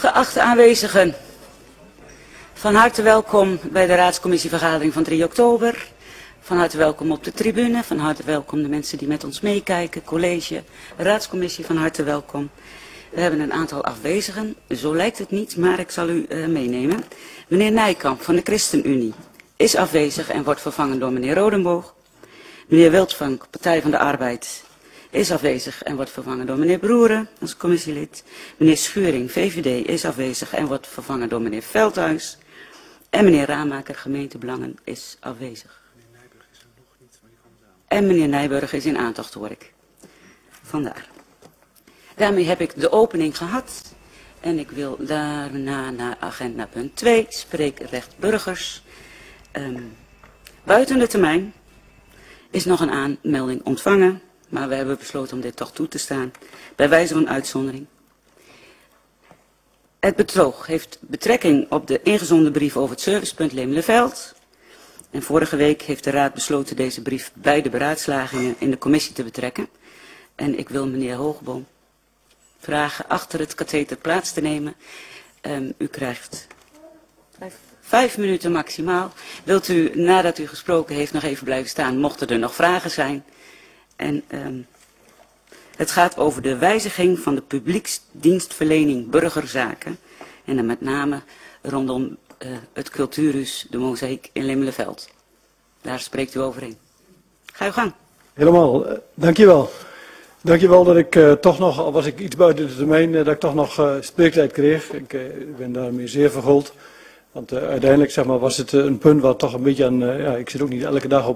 Geachte aanwezigen, van harte welkom bij de raadscommissievergadering van 3 oktober. Van harte welkom op de tribune, van harte welkom de mensen die met ons meekijken, college, raadscommissie, van harte welkom. We hebben een aantal afwezigen, zo lijkt het niet, maar ik zal u meenemen. Meneer Nijkamp van de ChristenUnie is afwezig en wordt vervangen door meneer Rodenboog. Meneer Wildvank, Partij van de Arbeid, is afwezig en wordt vervangen door meneer Broeren als commissielid. Meneer Schuring, VVD, is afwezig en wordt vervangen door meneer Veldhuis. En meneer Raamaker, Gemeentebelangen, is afwezig. En meneer Nijburg is in aantocht, hoor ik. Vandaar. Daarmee heb ik de opening gehad. En ik wil daarna naar agenda punt 2, spreekrecht burgers. Buiten de termijn is nog een aanmelding ontvangen. Maar we hebben besloten om dit toch toe te staan, bij wijze van uitzondering. Het betoog heeft betrekking op de ingezonden brief over het servicepunt Leemleveld. En vorige week heeft de Raad besloten deze brief bij de beraadslagingen in de commissie te betrekken. En ik wil meneer Hoogboom vragen achter het katheter plaats te nemen. U krijgt 5 minuten maximaal. Wilt u, nadat u gesproken heeft, nog even blijven staan, mochten er nog vragen zijn? En het gaat over de wijziging van de publieksdienstverlening burgerzaken. En dan met name rondom het cultuurhuis, de mozaïek in Leemleveld. Daar spreekt u overheen. Ga uw gang. Helemaal, dankjewel. Dankjewel dat ik toch nog, al was ik iets buiten de termijn, dat ik toch nog spreektijd kreeg. Ik ben daarmee zeer verguld. Want uiteindelijk zeg maar, was het een punt waar toch een beetje aan, ja, ik zit ook niet elke dag op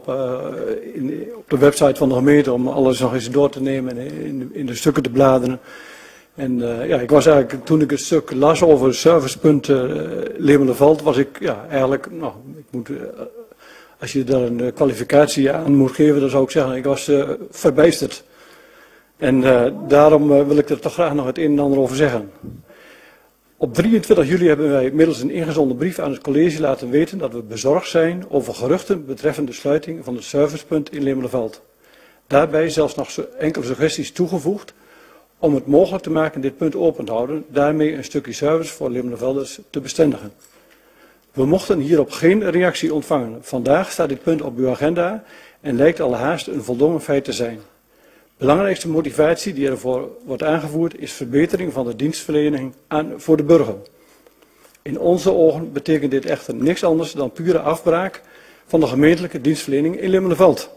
de website van de gemeente om alles nog eens door te nemen en in de stukken te bladeren. En ja, ik was eigenlijk, toen ik het stuk las over het servicepunt Leemleveld, was ik ja, eigenlijk, nou, ik moet, als je daar een kwalificatie aan moet geven, dan zou ik zeggen, ik was verbijsterd. En daarom wil ik er toch graag nog het een en ander over zeggen. Op 23 juli hebben wij middels een ingezonden brief aan het college laten weten dat we bezorgd zijn over geruchten betreffende de sluiting van het servicepunt in Leemleveld. Daarbij zelfs nog enkele suggesties toegevoegd om het mogelijk te maken dit punt open te houden, daarmee een stukje service voor Leemlevelders te bestendigen. We mochten hierop geen reactie ontvangen. Vandaag staat dit punt op uw agenda en lijkt al haast een voldongen feit te zijn. Belangrijkste motivatie die ervoor wordt aangevoerd is verbetering van de dienstverlening voor de burger. In onze ogen betekent dit echter niks anders dan pure afbraak van de gemeentelijke dienstverlening in Leemleveld.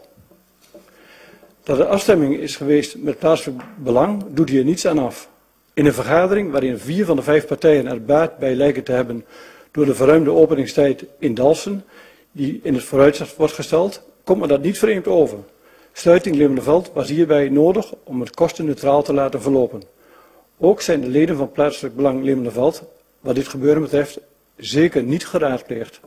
Dat er afstemming is geweest met plaatselijk belang doet hier niets aan af. In een vergadering waarin 4 van de 5 partijen er baat bij lijken te hebben door de verruimde openingstijd in Dalfsen, die in het vooruitzicht wordt gesteld, komt me dat niet vreemd over. Sluiting Leemleveld was hierbij nodig om het kostenneutraal te laten verlopen. Ook zijn de leden van plaatselijk belang Leemleveld, wat dit gebeuren betreft, zeker niet geraadpleegd.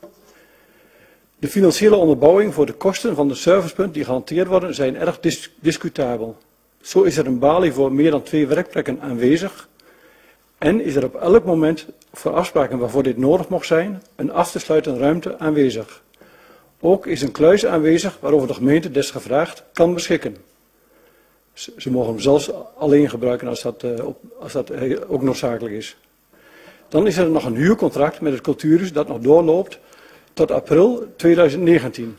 De financiële onderbouwing voor de kosten van de servicepunt die gehanteerd worden zijn erg discutabel. Zo is er een balie voor meer dan 2 werkplekken aanwezig en is er op elk moment voor afspraken waarvoor dit nodig mocht zijn een af te sluiten ruimte aanwezig. Ook is een kluis aanwezig waarover de gemeente desgevraagd kan beschikken. Ze mogen hem zelfs alleen gebruiken als dat ook noodzakelijk is. Dan is er nog een huurcontract met het cultuurhuis dat nog doorloopt tot april 2019.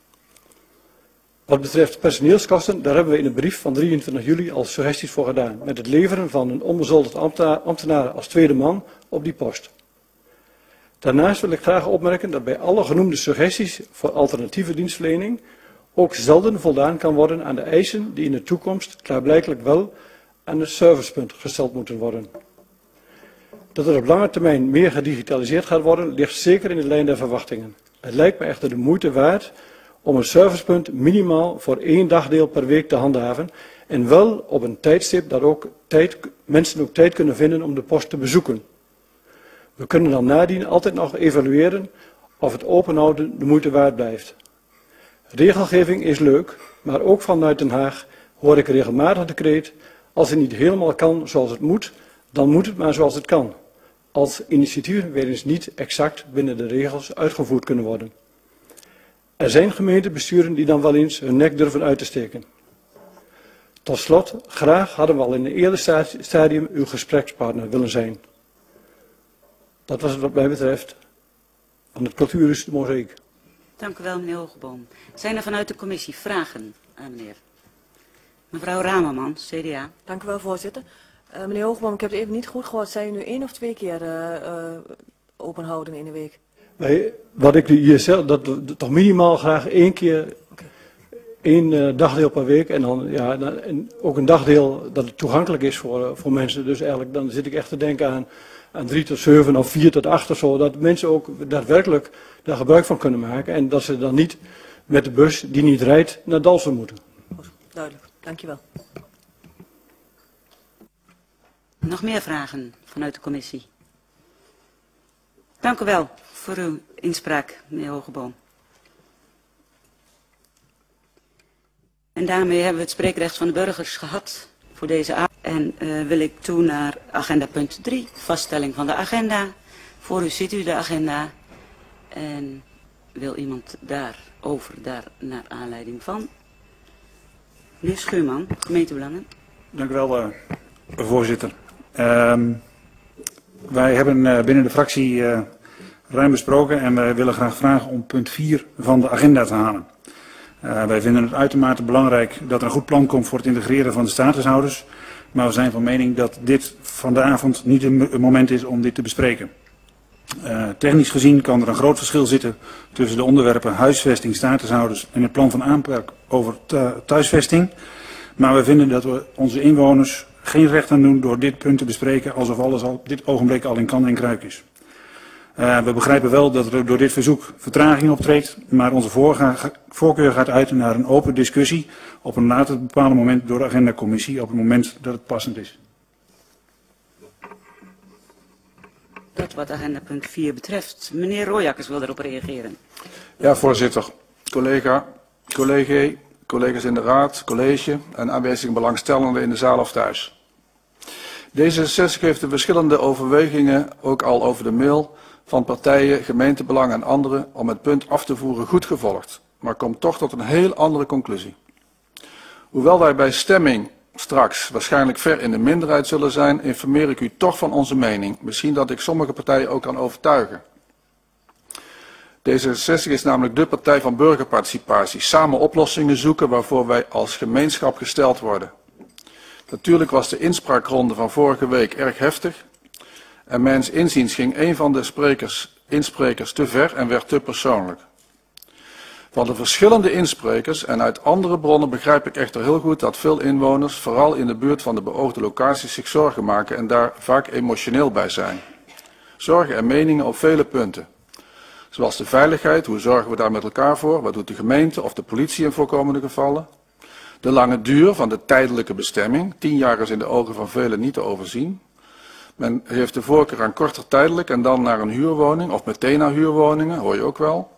Wat betreft personeelskosten, daar hebben we in een brief van 23 juli al suggesties voor gedaan. Met het leveren van een onbezoldigd ambtenaar als tweede man op die post. Daarnaast wil ik graag opmerken dat bij alle genoemde suggesties voor alternatieve dienstverlening ook zelden voldaan kan worden aan de eisen die in de toekomst klaarblijkelijk wel aan het servicepunt gesteld moeten worden. Dat er op lange termijn meer gedigitaliseerd gaat worden, ligt zeker in de lijn der verwachtingen. Het lijkt me echter de moeite waard om een servicepunt minimaal voor 1 dagdeel per week te handhaven en wel op een tijdstip dat ook mensen ook tijd kunnen vinden om de post te bezoeken. We kunnen dan nadien altijd nog evalueren of het openhouden de moeite waard blijft. Regelgeving is leuk, maar ook vanuit Den Haag hoor ik regelmatig de kreet: als het niet helemaal kan zoals het moet, dan moet het maar zoals het kan. Als initiatieven weer eens niet exact binnen de regels uitgevoerd kunnen worden. Er zijn gemeentebesturen die dan wel eens hun nek durven uit te steken. Tot slot, graag hadden we al in een eerder stadium uw gesprekspartner willen zijn. Dat was het wat mij betreft. Want het cultuur is de mozaïek. Dank u wel, meneer Hogeboom. Zijn er vanuit de commissie vragen aan meneer? Mevrouw Ramerman, CDA. Dank u wel, voorzitter. Meneer Hogeboom, ik heb het even niet goed gehoord. Zijn u nu 1 of 2 keer open houden in de week? Wat ik hier zeg, dat toch minimaal graag 1 keer, 1 dagdeel per week. En dan ja, en ook een dagdeel dat het toegankelijk is voor mensen. Dus eigenlijk dan zit ik echt te denken aan 3 tot 7 of 4 tot 8 of zo. Dat mensen ook daadwerkelijk daar gebruik van kunnen maken. En dat ze dan niet met de bus die niet rijdt naar Dalfsen moeten. Duidelijk, dankjewel. Nog meer vragen vanuit de commissie? Dank u wel voor uw inspraak, meneer Hogeboom. En daarmee hebben we het spreekrecht van de burgers gehad voor deze avond. En wil ik toe naar agenda punt 3, vaststelling van de agenda. Voor u ziet u de agenda. En wil iemand daar naar aanleiding van? Meneer Schuurman, gemeentebelangen. Dank u wel, voorzitter. Wij hebben binnen de fractie ruim besproken en wij willen graag vragen om punt 4 van de agenda te halen. Wij vinden het uitermate belangrijk dat er een goed plan komt voor het integreren van de statushouders. Maar we zijn van mening dat dit van de avond niet het moment is om dit te bespreken. Technisch gezien kan er een groot verschil zitten tussen de onderwerpen huisvesting, statushouders en het plan van aanpak over thuisvesting. Maar we vinden dat we onze inwoners geen recht aan doen door dit punt te bespreken alsof alles op dit ogenblik al in kan en kruik is. We begrijpen wel dat er door dit verzoek vertraging optreedt, maar onze voorkeur gaat uit naar een open discussie op een later bepaald moment door de agendacommissie op het moment dat het passend is. Dat wat agenda punt 4 betreft. Meneer Royakkers wil daarop reageren. Ja, voorzitter. Collega's in de raad, college en aanwezige belangstellenden in de zaal of thuis. D66 heeft de verschillende overwegingen, ook al over de mail, van partijen, gemeentebelangen en anderen om het punt af te voeren goed gevolgd, maar komt toch tot een heel andere conclusie. Hoewel wij bij stemming straks waarschijnlijk ver in de minderheid zullen zijn, informeer ik u toch van onze mening. Misschien dat ik sommige partijen ook kan overtuigen. D66 is namelijk de partij van burgerparticipatie, samen oplossingen zoeken waarvoor wij als gemeenschap gesteld worden. Natuurlijk was de inspraakronde van vorige week erg heftig en mijns inziens ging een van de insprekers te ver en werd te persoonlijk. Van de verschillende insprekers en uit andere bronnen begrijp ik echter heel goed dat veel inwoners, vooral in de buurt van de beoogde locaties, zich zorgen maken en daar vaak emotioneel bij zijn. Zorgen en meningen op vele punten. Zoals de veiligheid, hoe zorgen we daar met elkaar voor, wat doet de gemeente of de politie in voorkomende gevallen. De lange duur van de tijdelijke bestemming, 10 jaar is in de ogen van velen niet te overzien. Men heeft de voorkeur aan korter tijdelijk en dan naar een huurwoning of meteen naar huurwoningen, hoor je ook wel.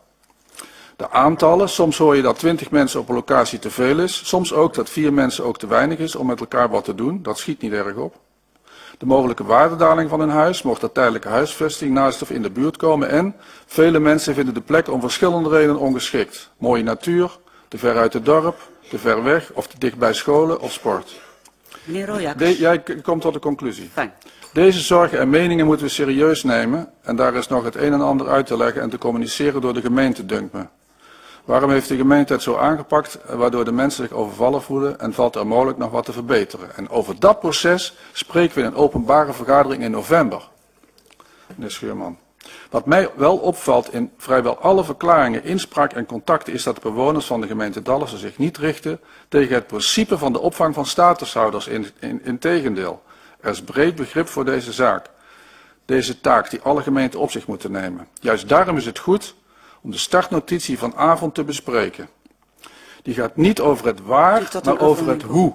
De aantallen, soms hoor je dat 20 mensen op een locatie te veel is, soms ook dat 4 mensen ook te weinig is om met elkaar wat te doen, dat schiet niet erg op. De mogelijke waardedaling van een huis, mocht er tijdelijke huisvesting naast of in de buurt komen en vele mensen vinden de plek om verschillende redenen ongeschikt. Mooie natuur, te ver uit het dorp, te ver weg of te dicht bij scholen of sport. Meneer Royakkers. Jij komt tot de conclusie. Fijn. Deze zorgen en meningen moeten we serieus nemen en daar is nog het een en ander uit te leggen en te communiceren door de gemeente, dunkt me. Waarom heeft de gemeente het zo aangepakt, waardoor de mensen zich overvallen voelen en valt er mogelijk nog wat te verbeteren? En over dat proces spreken we in een openbare vergadering in november. Meneer Schuurman. Wat mij wel opvalt in vrijwel alle verklaringen, inspraak en contacten is dat de bewoners van de gemeente Dalfsen zich niet richten tegen het principe van de opvang van statushouders. Integendeel, er is breed begrip voor deze zaak. Deze taak die alle gemeenten op zich moeten nemen. Juist daarom is het goed om de startnotitie vanavond te bespreken. Die gaat niet over het waar, maar over het hoe.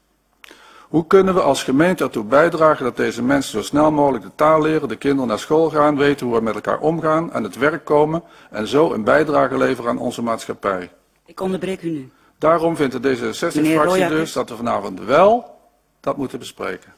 Hoe kunnen we als gemeente ertoe bijdragen dat deze mensen zo snel mogelijk de taal leren, de kinderen naar school gaan, weten hoe we met elkaar omgaan, aan het werk komen en zo een bijdrage leveren aan onze maatschappij. Ik onderbreek u nu. Daarom vindt de D66-fractie dus dat we vanavond wel dat moeten bespreken.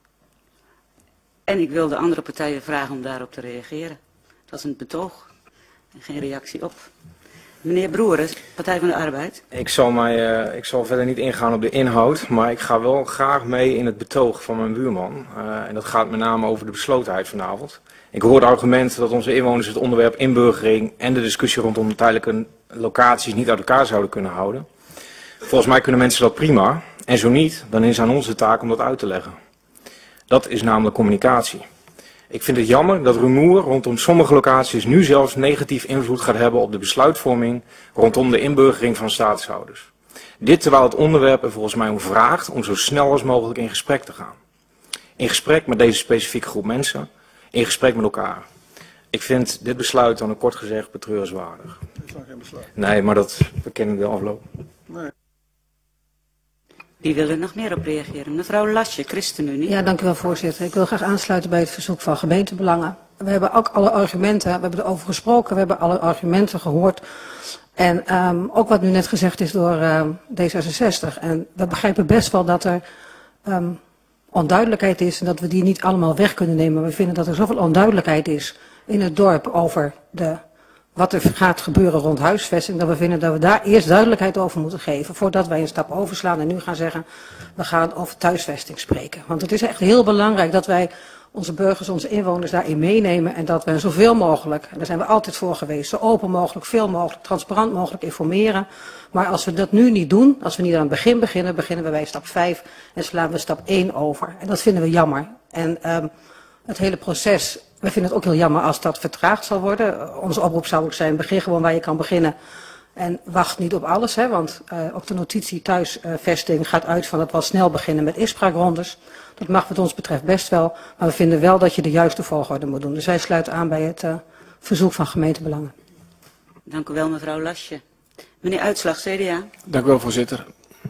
En ik wil de andere partijen vragen om daarop te reageren. Het was een betoog en geen reactie op. Meneer Broeren, Partij van de Arbeid. Ik zal verder niet ingaan op de inhoud, maar ik ga wel graag mee in het betoog van mijn buurman. En dat gaat met name over de beslotenheid vanavond. Ik hoor het argument dat onze inwoners het onderwerp inburgering en de discussie rondom de tijdelijke locaties niet uit elkaar zouden kunnen houden. Volgens mij kunnen mensen dat prima. En zo niet, dan is het aan ons de taak om dat uit te leggen. Dat is namelijk communicatie. Ik vind het jammer dat rumoer rondom sommige locaties nu zelfs negatief invloed gaat hebben op de besluitvorming rondom de inburgering van statushouders. Dit terwijl het onderwerp er volgens mij om vraagt om zo snel als mogelijk in gesprek te gaan. In gesprek met deze specifieke groep mensen, in gesprek met elkaar. Ik vind dit besluit dan kort gezegd betreurenswaardig. Het is nog geen besluit. Nee, maar we kennen de afloop. Nee. Wie wil er nog meer op reageren? Mevrouw Lasje, ChristenUnie. Ja, dank u wel, voorzitter. Ik wil graag aansluiten bij het verzoek van gemeentebelangen. We hebben ook alle argumenten, we hebben erover gesproken, we hebben alle argumenten gehoord. En ook wat nu net gezegd is door D66. En we begrijpen best wel dat er onduidelijkheid is en dat we die niet allemaal weg kunnen nemen. We vinden dat er zoveel onduidelijkheid is in het dorp over wat er gaat gebeuren rond huisvesting, dat we vinden dat we daar eerst duidelijkheid over moeten geven, voordat wij een stap overslaan en nu gaan zeggen, we gaan over thuisvesting spreken. Want het is echt heel belangrijk dat wij onze burgers, onze inwoners daarin meenemen en dat we zoveel mogelijk, en daar zijn we altijd voor geweest, zo open mogelijk, veel mogelijk, transparant mogelijk informeren. Maar als we dat nu niet doen, als we niet aan het begin beginnen, beginnen we bij stap 5 en slaan we stap 1 over. En dat vinden we jammer. En het hele proces, we vinden het ook heel jammer als dat vertraagd zal worden. Onze oproep zou ook zijn, begin gewoon waar je kan beginnen. En wacht niet op alles, hè, want ook de notitie thuisvesting gaat uit van dat we al snel beginnen met inspraakrondes. Dat mag wat ons betreft best wel, maar we vinden wel dat je de juiste volgorde moet doen. Dus wij sluiten aan bij het verzoek van gemeentebelangen. Dank u wel, mevrouw Lasje. Meneer Uitslag, CDA. Dank u wel, voorzitter.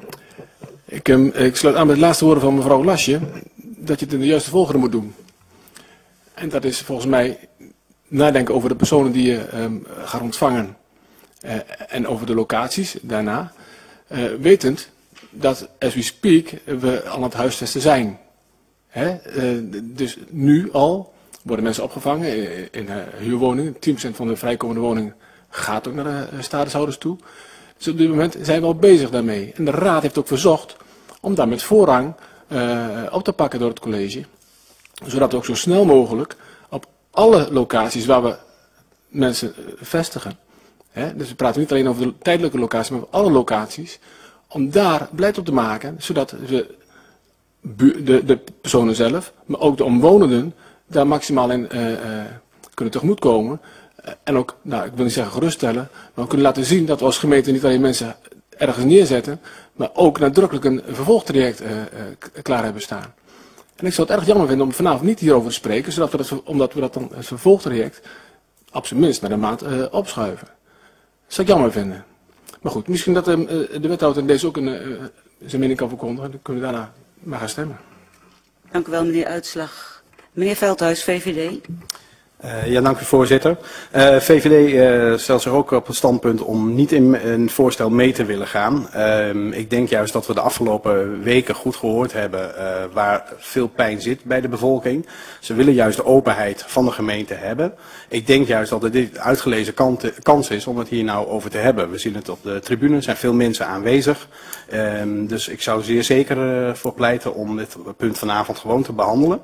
Ik sluit aan bij het laatste woorden van mevrouw Lasje, dat je het in de juiste volgorde moet doen. En dat is volgens mij nadenken over de personen die je gaat ontvangen en over de locaties daarna. Wetend dat, as we speak, we aan het huisvesten zijn. Dus nu al worden mensen opgevangen in huurwoningen. 10% van de vrijkomende woningen gaat ook naar de statushouders toe. Dus op dit moment zijn we al bezig daarmee. En de raad heeft ook verzocht om daar met voorrang op te pakken door het college. Zodat we ook zo snel mogelijk op alle locaties waar we mensen vestigen. Dus we praten niet alleen over de tijdelijke locaties, maar over alle locaties. Om daar beleid op te maken, zodat we de personen zelf, maar ook de omwonenden, daar maximaal in kunnen tegemoetkomen. En ook, nou, ik wil niet zeggen geruststellen, maar we kunnen laten zien dat we als gemeente niet alleen mensen ergens neerzetten, maar ook nadrukkelijk een vervolgtraject klaar hebben staan. En ik zou het erg jammer vinden om vanavond niet hierover te spreken, omdat we dat dan het vervolgtraject op zijn minst met een maand opschuiven. Dat zou ik jammer vinden. Maar goed, misschien dat de wethouder in deze ook zijn mening kan verkondigen. Dan kunnen we daarna maar gaan stemmen. Dank u wel, meneer Uitslag. Meneer Veldhuis, VVD. Ja, dank u, voorzitter. VVD stelt zich ook op het standpunt om niet in een voorstel mee te willen gaan. Ik denk juist dat we de afgelopen weken goed gehoord hebben waar veel pijn zit bij de bevolking. Ze willen juist de openheid van de gemeente hebben. Ik denk juist dat het dit uitgelezen kans is om het hier nou over te hebben. We zien het op de tribune, er zijn veel mensen aanwezig. Dus ik zou zeer zeker voor pleiten om dit punt vanavond gewoon te behandelen.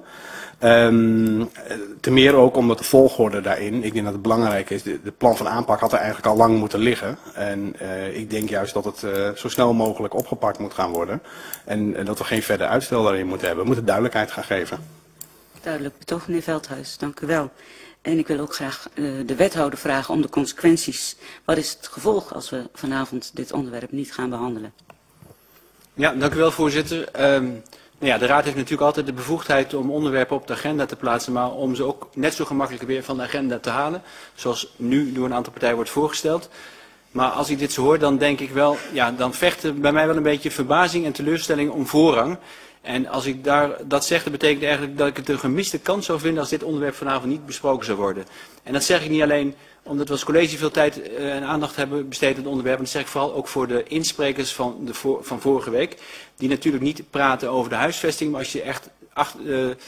Te meer ook omdat de volgorde daarin, ik denk dat het belangrijk is, de plan van aanpak had er eigenlijk al lang moeten liggen. En ik denk juist dat het zo snel mogelijk opgepakt moet gaan worden. En dat we geen verder uitstel daarin moeten hebben. We moeten duidelijkheid gaan geven. Duidelijk betoog, meneer Veldhuis. Dank u wel. En ik wil ook graag de wethouder vragen om de consequenties. Wat is het gevolg als we vanavond dit onderwerp niet gaan behandelen? Ja, dank u wel, voorzitter. Nou ja, de Raad heeft natuurlijk altijd de bevoegdheid om onderwerpen op de agenda te plaatsen, maar om ze ook net zo gemakkelijk weer van de agenda te halen, zoals nu door een aantal partijen wordt voorgesteld. Maar als ik dit zo hoor, dan denk ik wel, ja, dan vecht bij mij wel een beetje verbazing en teleurstelling om voorrang. En als ik dat zeg, dat betekent eigenlijk dat ik het een gemiste kans zou vinden als dit onderwerp vanavond niet besproken zou worden. En dat zeg ik niet alleen omdat we als college veel tijd en aandacht hebben besteed aan het onderwerp. En dat zeg ik vooral ook voor de insprekers van vorige week. Die natuurlijk niet praten over de huisvesting. Maar als je echt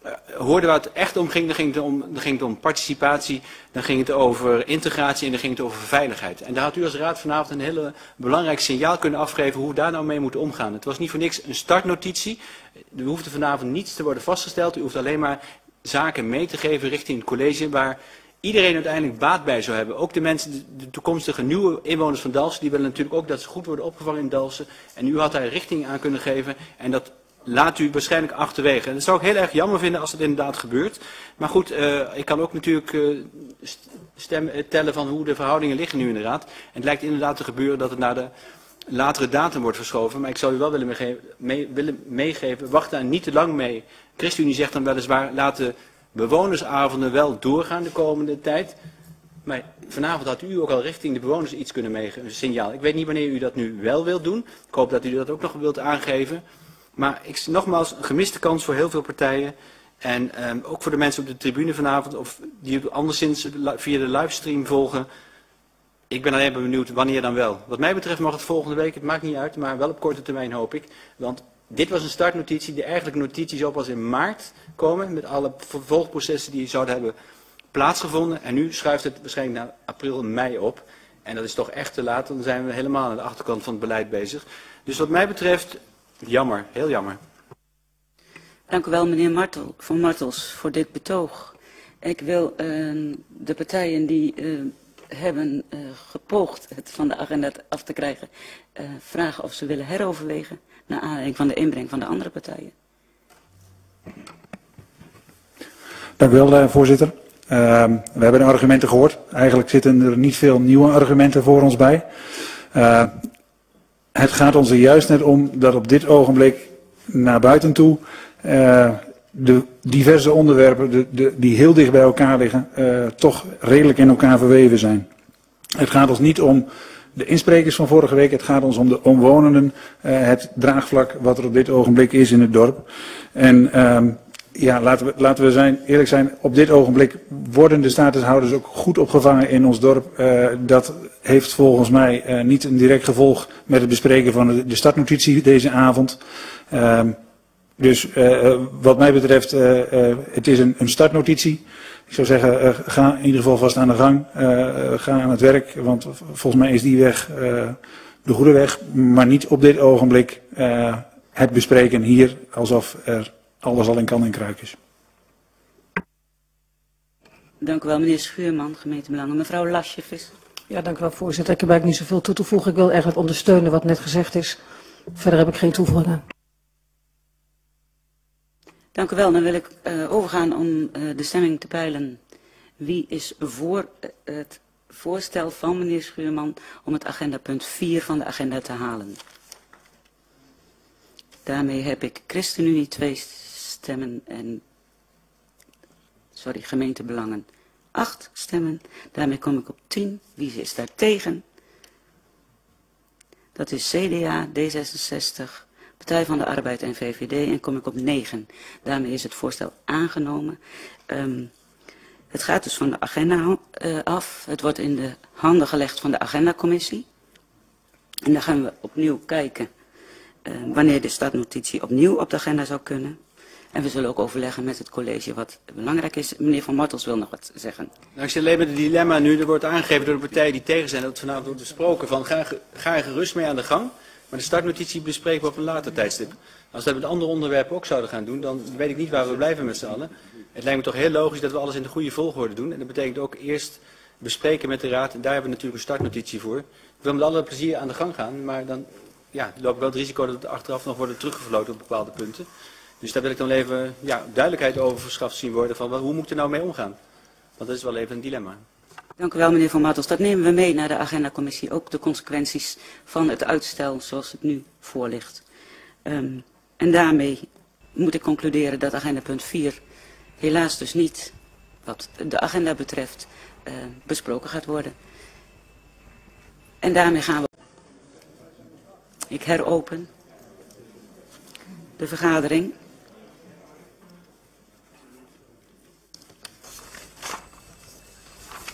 hoorden waar het echt om ging, dan ging het om participatie, dan ging het over integratie en dan ging het over veiligheid. En daar had u als raad vanavond een hele belangrijk signaal kunnen afgeven hoe we daar nou mee moeten omgaan. Het was niet voor niks een startnotitie. Er hoefde vanavond niets te worden vastgesteld. U hoeft alleen maar zaken mee te geven richting het college waar iedereen uiteindelijk baat bij zou hebben. Ook de mensen, de toekomstige nieuwe inwoners van Dalfsen, die willen natuurlijk ook dat ze goed worden opgevangen in Dalfsen. En u had daar richting aan kunnen geven en dat laat u waarschijnlijk achterwege. En dat zou ik heel erg jammer vinden als het inderdaad gebeurt. Maar goed, ik kan ook natuurlijk tellen van hoe de verhoudingen liggen nu in de raad. En het lijkt inderdaad te gebeuren dat het naar de latere datum wordt verschoven. Maar ik zou u wel willen meegeven, wacht daar niet te lang mee. ChristenUnie zegt dan weliswaar, laat de bewonersavonden wel doorgaan de komende tijd. Maar vanavond had u ook al richting de bewoners iets kunnen meegeven, een signaal. Ik weet niet wanneer u dat nu wel wilt doen. Ik hoop dat u dat ook nog wilt aangeven. Maar nogmaals, een gemiste kans voor heel veel partijen. En ook voor de mensen op de tribune vanavond, of die het anderszins via de livestream volgen. Ik ben alleen maar benieuwd wanneer dan wel. Wat mij betreft mag het volgende week, het maakt niet uit, maar wel op korte termijn hoop ik. Want dit was een startnotitie, de eigenlijke notitie zou pas in maart komen, met alle vervolgprocessen die zouden hebben plaatsgevonden. En nu schuift het waarschijnlijk naar april, mei op. En dat is toch echt te laat, dan zijn we helemaal aan de achterkant van het beleid bezig. Dus wat mij betreft, jammer, heel jammer. Dank u wel, meneer Van Martels, voor dit betoog. Ik wil de partijen die hebben gepoogd het van de agenda af te krijgen, vragen of ze willen heroverwegen naar aanleiding van de inbreng van de andere partijen. Dank u wel, voorzitter. We hebben de argumenten gehoord. Eigenlijk zitten er niet veel nieuwe argumenten voor ons bij. Het gaat ons er juist net om dat op dit ogenblik naar buiten toe de diverse onderwerpen die heel dicht bij elkaar liggen, toch redelijk in elkaar verweven zijn. Het gaat ons niet om de insprekers van vorige week, het gaat ons om de omwonenden, het draagvlak wat er op dit ogenblik is in het dorp. En ja, laten we eerlijk zijn, op dit ogenblik worden de statushouders ook goed opgevangen in ons dorp. Dat heeft volgens mij niet een direct gevolg met het bespreken van de startnotitie deze avond. Dus wat mij betreft, het is een startnotitie. Ik zou zeggen, ga in ieder geval vast aan de gang. Ga aan het werk, want volgens mij is die weg de goede weg. Maar niet op dit ogenblik het bespreken hier alsof er alles al in kan en kruik is. Dank u wel, meneer Schuurman, gemeentebelangen. Mevrouw Lasjevis. Ja, dank u wel, voorzitter. Ik heb eigenlijk niet zoveel toe te voegen. Ik wil eigenlijk ondersteunen wat net gezegd is. Verder heb ik geen toevoeging aan. Dank u wel. Dan wil ik overgaan om de stemming te peilen. Wie is voor het voorstel van meneer Schuurman om het agendapunt 4 van de agenda te halen? Daarmee heb ik ChristenUnie 2 stemmen en gemeentebelangen 8 stemmen. Daarmee kom ik op 10. Wie is daar tegen? Dat is CDA, D66, Partij van de Arbeid en VVD en kom ik op 9. Daarmee is het voorstel aangenomen. Het gaat dus van de agenda af. Het wordt in de handen gelegd van de agendacommissie. En dan gaan we opnieuw kijken wanneer de startnotitie opnieuw op de agenda zou kunnen. En we zullen ook overleggen met het college wat belangrijk is. Meneer Van Martels wil nog wat zeggen. Nou, ik zit alleen met het dilemma nu. Er wordt aangegeven door de partijen die tegen zijn dat het vanavond wordt besproken. Van ga er gerust mee aan de gang. Maar de startnotitie bespreken we op een later tijdstip. Als we dat met andere onderwerpen ook zouden gaan doen, dan weet ik niet waar we blijven met z'n allen. Het lijkt me toch heel logisch dat we alles in de goede volgorde doen. En dat betekent ook eerst bespreken met de raad. En daar hebben we natuurlijk een startnotitie voor. Ik wil met alle plezier aan de gang gaan, maar dan loop ik wel het risico dat we achteraf nog worden teruggefloten op bepaalde punten. Dus daar wil ik dan even duidelijkheid over verschaft zien worden van hoe moet ik er nou mee omgaan. Want dat is wel even een dilemma. Dank u wel, meneer Van Martels. Dat nemen we mee naar de agendacommissie. Ook de consequenties van het uitstel zoals het nu voor ligt. En daarmee moet ik concluderen dat agendapunt 4 helaas dus niet, wat de agenda betreft, besproken gaat worden. En daarmee gaan we. Ik heropen de vergadering.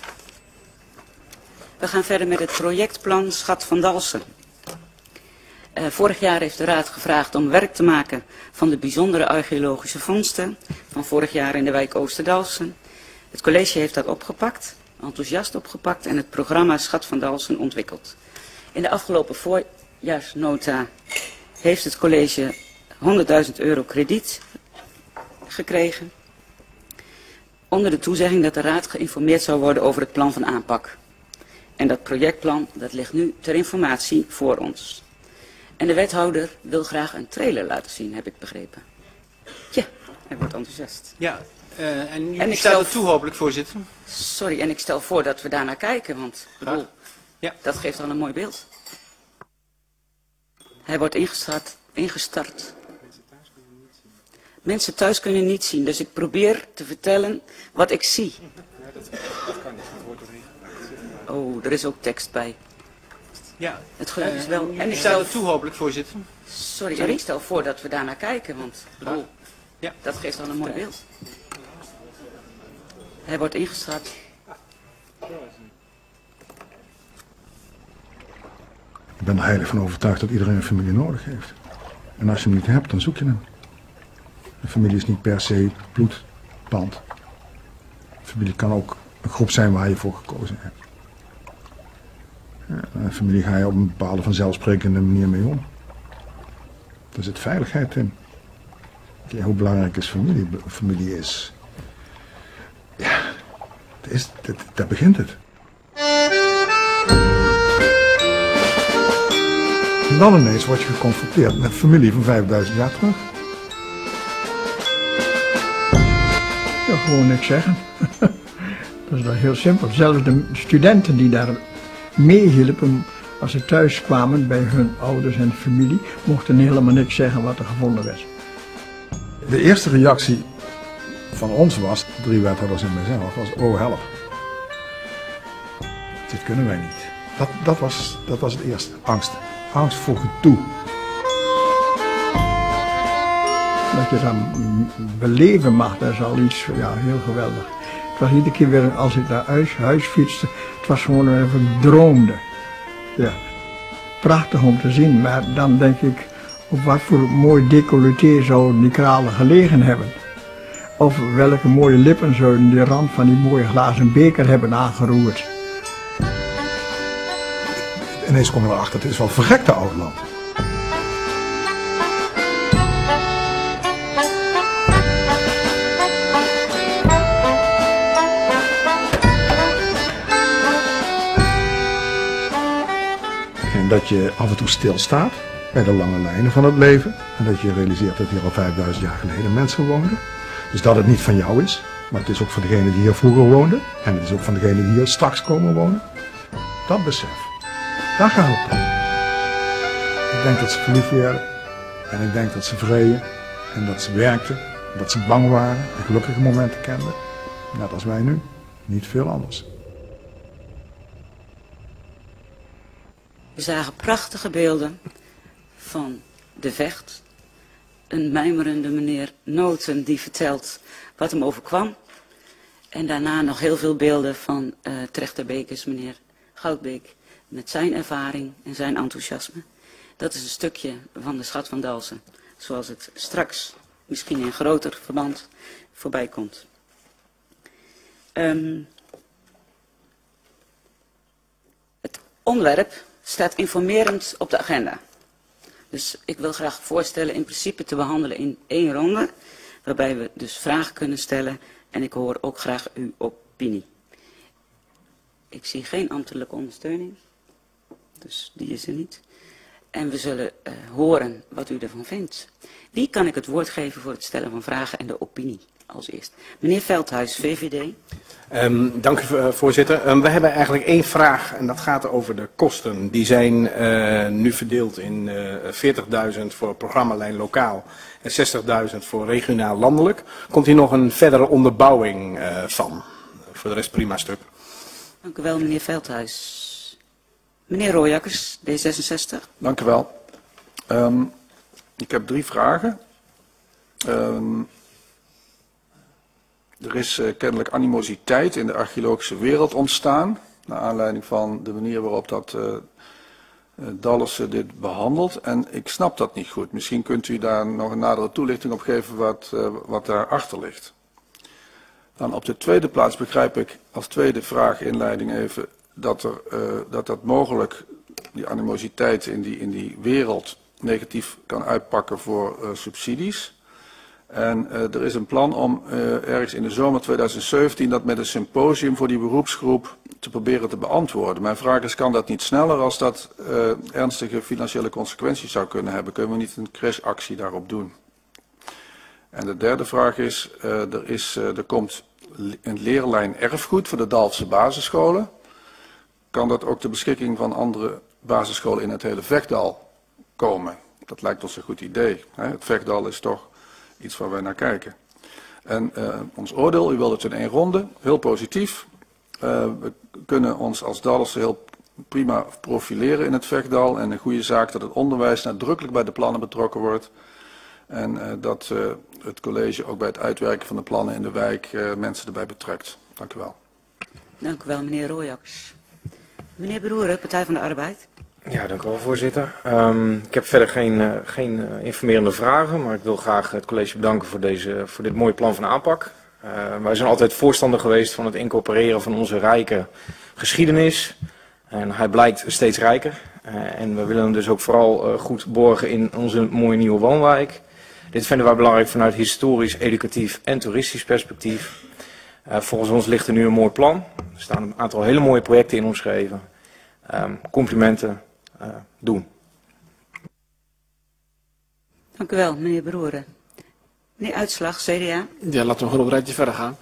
We gaan verder met het projectplan Schat van Dalfsen. Vorig jaar heeft de Raad gevraagd om werk te maken van de bijzondere archeologische vondsten van vorig jaar in de wijk Oosterdalsen. Het college heeft dat opgepakt, enthousiast opgepakt en het programma Schat van Dalsen ontwikkeld. In de afgelopen voorjaarsnota heeft het college €100.000 krediet gekregen, onder de toezegging dat de Raad geïnformeerd zou worden over het plan van aanpak. En dat projectplan, dat ligt nu ter informatie voor ons. En de wethouder wil graag een trailer laten zien, heb ik begrepen. Ja, hij wordt enthousiast. Ja, en ik stel het toe hopelijk, voorzitter. Sorry, en ik stel voor dat we daarnaar kijken, want bedoel, ja, dat geeft al een mooi beeld. Hij wordt ingestart. Mensen thuis kunnen niet zien, dus ik probeer te vertellen wat ik zie. Dat kan niet. Oh, er is ook tekst bij. Ja, het geluid is wel... En ik stel het toe hopelijk, voorzitter. Sorry, en ik stel voor dat we daarnaar kijken, want bedoel, ja, dat geeft al een mooi beeld. Hij wordt ingestart. Ik ben er heilig van overtuigd dat iedereen een familie nodig heeft. En als je hem niet hebt, dan zoek je hem. Een familie is niet per se bloedband. Een familie kan ook een groep zijn waar je voor gekozen hebt. Een familie ga je op een bepaalde vanzelfsprekende manier mee om. Er zit veiligheid in. Ja, hoe belangrijk is familie? Familie is... Ja, daar begint het. En dan ineens word je geconfronteerd met familie van 5000 jaar terug. Ja, gewoon niks zeggen. Dat is wel heel simpel. Zelfs de studenten die daar meehielpen, als ze thuis kwamen bij hun ouders en familie, mochten helemaal niks zeggen wat er gevonden werd. De eerste reactie van ons was, 3 wethouders en mijzelf, was oh help. Dit kunnen wij niet. Dat was het eerste. Angst. Angst voor gedoe. Dat je dan beleven mag, dat is al iets heel geweldig. Het was iedere keer weer, als ik naar huis fietste, het was gewoon even ik droomde. Ja. Prachtig om te zien, maar dan denk ik, op wat voor mooi decolleté zouden die kralen gelegen hebben. Of welke mooie lippen zouden de rand van die mooie glazen beker hebben aangeroerd. Ineens komen we erachter, het is wel verrekte oud land. En dat je af en toe stilstaat bij de lange lijnen van het leven. En dat je realiseert dat hier al 5000 jaar geleden mensen woonden. Dus dat het niet van jou is, maar het is ook van degene die hier vroeger woonden. En het is ook van degene die hier straks komen wonen. Dat besef. Daar gaat het om. Ik denk dat ze verliefd werden. En ik denk dat ze vreden. En dat ze werkten. Dat ze bang waren. En gelukkige momenten kenden. Net als wij nu. Niet veel anders. We zagen prachtige beelden van de Vecht. Een mijmerende meneer Noten die vertelt wat hem overkwam. En daarna nog heel veel beelden van Trechterbeekers, meneer Goudbeek. Met zijn ervaring en zijn enthousiasme. Dat is een stukje van de Schat van Dalsen. Zoals het straks, misschien in groter verband, voorbij komt. Het onderwerp staat informerend op de agenda. Dus ik wil graag voorstellen in principe te behandelen in 1 ronde. Waarbij we dus vragen kunnen stellen. En ik hoor ook graag uw opinie. Ik zie geen ambtelijke ondersteuning. Dus die is er niet. En we zullen horen wat u ervan vindt. Wie kan ik het woord geven voor het stellen van vragen en de opinie als eerst? Meneer Veldhuis, VVD. Dank u, voorzitter. We hebben eigenlijk 1 vraag en dat gaat over de kosten. Die zijn nu verdeeld in 40.000 voor programmalijn lokaal en 60.000 voor regionaal landelijk. Komt hier nog een verdere onderbouwing van? Voor de rest prima stuk. Dank u wel, meneer Veldhuis. Meneer Rooijakkers, D66. Dank u wel. Ik heb 3 vragen. Er is kennelijk animositeit in de archeologische wereld ontstaan. Naar aanleiding van de manier waarop dat Dalfsen dit behandelt. En ik snap dat niet goed. Misschien kunt u daar nog een nadere toelichting op geven wat daarachter ligt. Dan op de tweede plaats begrijp ik als tweede vraag, inleiding even, dat mogelijk die animositeit in die wereld negatief kan uitpakken voor subsidies. En er is een plan om ergens in de zomer 2017 dat met een symposium voor die beroepsgroep te proberen te beantwoorden. Mijn vraag is, kan dat niet sneller als dat ernstige financiële consequenties zou kunnen hebben? Kunnen we niet een crashactie daarop doen? En de derde vraag is, er komt een leerlijn erfgoed voor de Dalfse basisscholen. Kan dat ook ter beschikking van andere basisscholen in het hele Vechtdal komen? Dat lijkt ons een goed idee. Hè? Het Vechtdal is toch iets waar wij naar kijken. En ons oordeel, u wilde het in 1 ronde, heel positief. We kunnen ons als Dalfsen heel prima profileren in het Vechtdal. En een goede zaak dat het onderwijs nadrukkelijk bij de plannen betrokken wordt. En dat het college ook bij het uitwerken van de plannen in de wijk mensen erbij betrekt. Dank u wel. Dank u wel, meneer Royakkers. Meneer Broeren, Partij van de Arbeid. Ja, dank u wel, voorzitter. Ik heb verder geen informerende vragen, maar ik wil graag het college bedanken voor dit mooie plan van aanpak. Wij zijn altijd voorstander geweest van het incorporeren van onze rijke geschiedenis. En hij blijkt steeds rijker. En we willen hem dus ook vooral goed borgen in onze mooie nieuwe woonwijk. Dit vinden wij belangrijk vanuit historisch, educatief en toeristisch perspectief. Volgens ons ligt er nu een mooi plan. Er staan een aantal hele mooie projecten in omschreven. Complimenten, doen. Dank u wel, meneer Broeren. Meneer Uitslag, CDA. Ja, laten we gewoon op een rijtje verder gaan.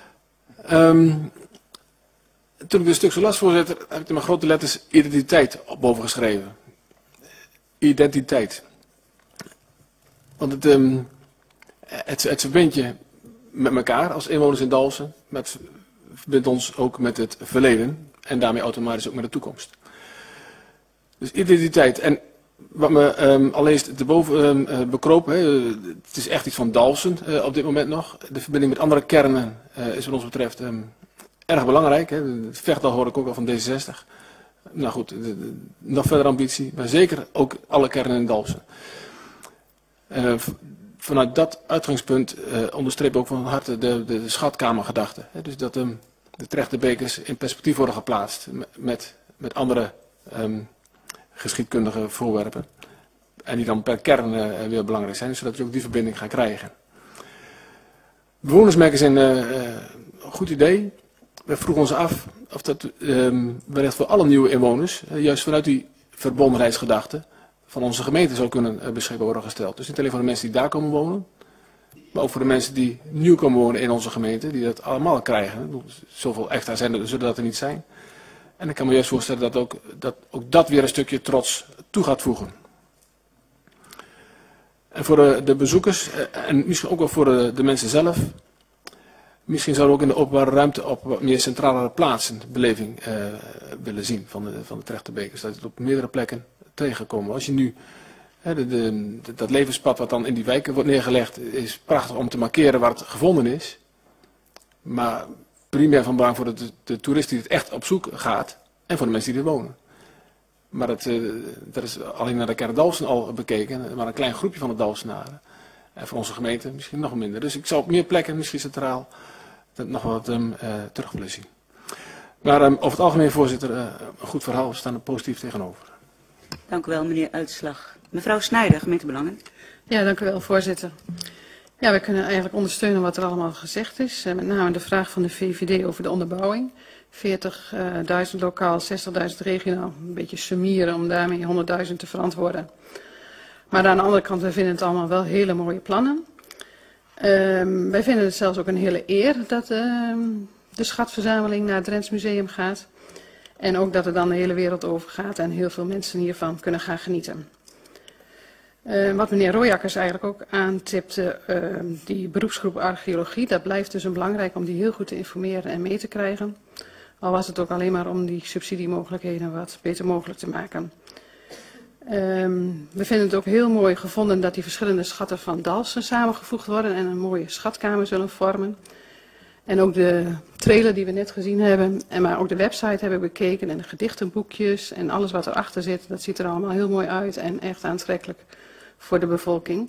Toen ik dit stuk zo las, voorzitter, heb ik er met grote letters identiteit boven geschreven. Identiteit. Want het verbindt je met elkaar als inwoners in Dalfsen. Het verbindt ons ook met het verleden en daarmee automatisch ook met de toekomst. Dus identiteit. En wat me allereerst erboven bekroop, het is echt iets van Dalfsen op dit moment nog. De verbinding met andere kernen is wat ons betreft erg belangrijk. Het Vechtdal hoor ik ook al van D66. Nou goed, nog verder ambitie, maar zeker ook alle kernen in Dalfsen. Vanuit dat uitgangspunt onderstreep ik ook van harte de schatkamergedachte. Dus dat de Trechtebekers in perspectief worden geplaatst met andere geschiedkundige voorwerpen. En die dan per kern weer belangrijk zijn, zodat je ook die verbinding gaat krijgen. Bewonersmerken zijn een goed idee. We vroegen ons af of dat wellicht voor alle nieuwe inwoners, juist vanuit die verbondenheidsgedachte, van onze gemeente zou kunnen beschikbaar worden gesteld. Dus niet alleen voor de mensen die daar komen wonen, maar ook voor de mensen die nieuw komen wonen in onze gemeente, die dat allemaal krijgen. Zoveel extra zullen dat er niet zijn. En ik kan me juist voorstellen dat ook dat weer een stukje trots toe gaat voegen. En voor de bezoekers, en misschien ook wel voor de mensen zelf, misschien zouden we ook in de openbare ruimte op wat meer centrale plaatsen de beleving willen zien van de Trechtebekers. Dat het op meerdere plekken tegenkomen. Als je nu, dat levenspad wat dan in die wijken wordt neergelegd, is prachtig om te markeren waar het gevonden is. Maar primair van belang voor de toerist die het echt op zoek gaat en voor de mensen die er wonen. Maar dat is alleen naar de kern Dalfsen al bekeken, maar een klein groepje van de Dalfsenaren. En voor onze gemeente misschien nog minder. Dus ik zou op meer plekken, misschien centraal, dat nog wat terug willen zien. Maar over het algemeen, voorzitter, een goed verhaal. We staan er positief tegenover. Dank u wel, meneer Uitslag. Mevrouw Snijder, gemeentebelangen. Ja, dank u wel, voorzitter. Ja, we kunnen eigenlijk ondersteunen wat er allemaal gezegd is. Met name de vraag van de VVD over de onderbouwing. 40.000 lokaal, 60.000 regionaal. Een beetje summeren om daarmee 100.000 te verantwoorden. Maar aan de andere kant, we vinden het allemaal wel hele mooie plannen. Wij vinden het zelfs ook een hele eer dat de schatverzameling naar het Drents Museum gaat. En ook dat het dan de hele wereld over gaat en heel veel mensen hiervan kunnen gaan genieten. Wat meneer Royakkers eigenlijk ook aantipte, die beroepsgroep archeologie, dat blijft dus belangrijk om die heel goed te informeren en mee te krijgen. Al was het ook alleen maar om die subsidiemogelijkheden wat beter mogelijk te maken. We vinden het ook heel mooi gevonden dat die verschillende schatten van Dalfsen samengevoegd worden en een mooie schatkamer zullen vormen. En ook de trailer die we net gezien hebben, maar ook de website hebben we bekeken en de gedichtenboekjes en alles wat erachter zit, dat ziet er allemaal heel mooi uit en echt aantrekkelijk voor de bevolking.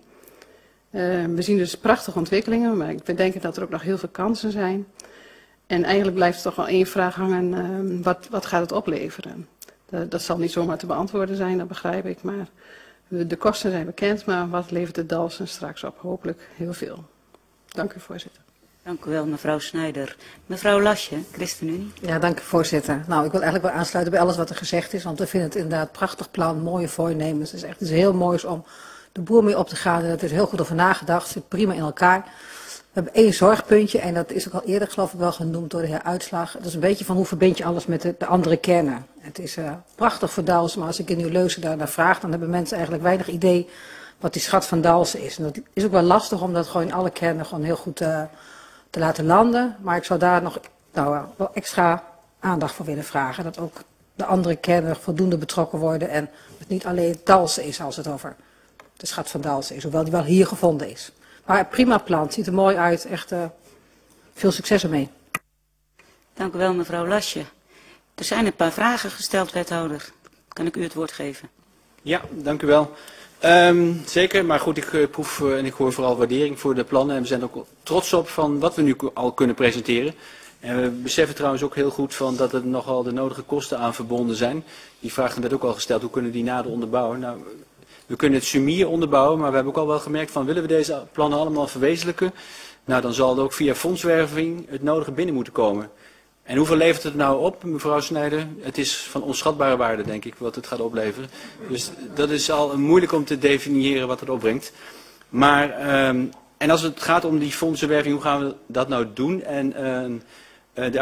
We zien dus prachtige ontwikkelingen, maar ik denk dat er ook nog heel veel kansen zijn. En eigenlijk blijft er toch wel één vraag hangen, wat gaat het opleveren? Dat zal niet zomaar te beantwoorden zijn, dat begrijp ik, maar de kosten zijn bekend, maar wat levert de Dalfsen straks op? Hopelijk heel veel. Dank u, voorzitter. Dank u wel, mevrouw Snijder. Mevrouw Lasje, ChristenUnie. Ja, dank u, voorzitter. Nou, ik wil eigenlijk wel aansluiten bij alles wat er gezegd is, want we vinden het inderdaad een prachtig plan, mooie voornemens. Het is echt iets heel moois om de boer mee op te gaan en er is heel goed over nagedacht, het zit prima in elkaar. We hebben één zorgpuntje en dat is ook al eerder geloof ik wel genoemd door de heer Uitslag. Dat is een beetje van hoe verbind je alles met de andere kernen. Het is prachtig voor Dalfsen, maar als ik in uw leuzen daarnaar vraag, dan hebben mensen eigenlijk weinig idee wat die schat van Dalfsen is. En dat is ook wel lastig om dat gewoon in alle kernen gewoon heel goed te laten landen. Maar ik zou daar nog wel extra aandacht voor willen vragen. Dat ook de andere kernen voldoende betrokken worden en het niet alleen Dalfsen is als het over de schat van Dalfsen is. Hoewel die wel hier gevonden is. Maar prima plan, het ziet er mooi uit. Echt veel succes ermee. Dank u wel, mevrouw Lasje. Er zijn een paar vragen gesteld, wethouder. Kan ik u het woord geven? Ja, dank u wel. Zeker, maar goed, ik proef en ik hoor vooral waardering voor de plannen. En we zijn ook trots op van wat we nu al kunnen presenteren. En we beseffen trouwens ook heel goed van dat er nogal de nodige kosten aan verbonden zijn. Die vraag werd ook al gesteld, hoe kunnen die nader onderbouwen? Nou, we kunnen het sumier onderbouwen, maar we hebben ook al wel gemerkt van willen we deze plannen allemaal verwezenlijken? Nou, dan zal er ook via fondswerving het nodige binnen moeten komen. En hoeveel levert het nou op, mevrouw Snijder? Het is van onschatbare waarde, denk ik, wat het gaat opleveren. Dus dat is al moeilijk om te definiëren wat het opbrengt. Maar, en als het gaat om die fondsenwerving, hoe gaan we dat nou doen? En de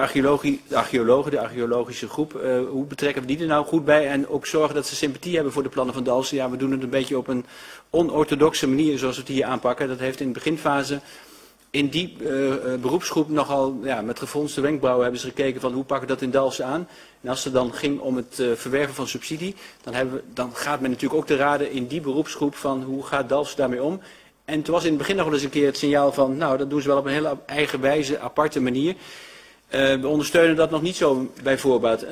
archeologische groep, hoe betrekken we die er nou goed bij? En ook zorgen dat ze sympathie hebben voor de plannen van Dalfsen. Ja, we doen het een beetje op een onorthodoxe manier zoals we het hier aanpakken. Dat heeft in de beginfase in die beroepsgroep nogal met gefronste wenkbrauwen hebben ze gekeken van hoe pakken we dat in Dalfsen aan. En als het dan ging om het verwerven van subsidie, dan gaat men natuurlijk ook te raden in die beroepsgroep van hoe gaat Dalfsen daarmee om. En toen was in het begin nog wel eens een keer het signaal van nou dat doen ze wel op een hele eigenwijze, aparte manier. We ondersteunen dat nog niet zo bij voorbaat,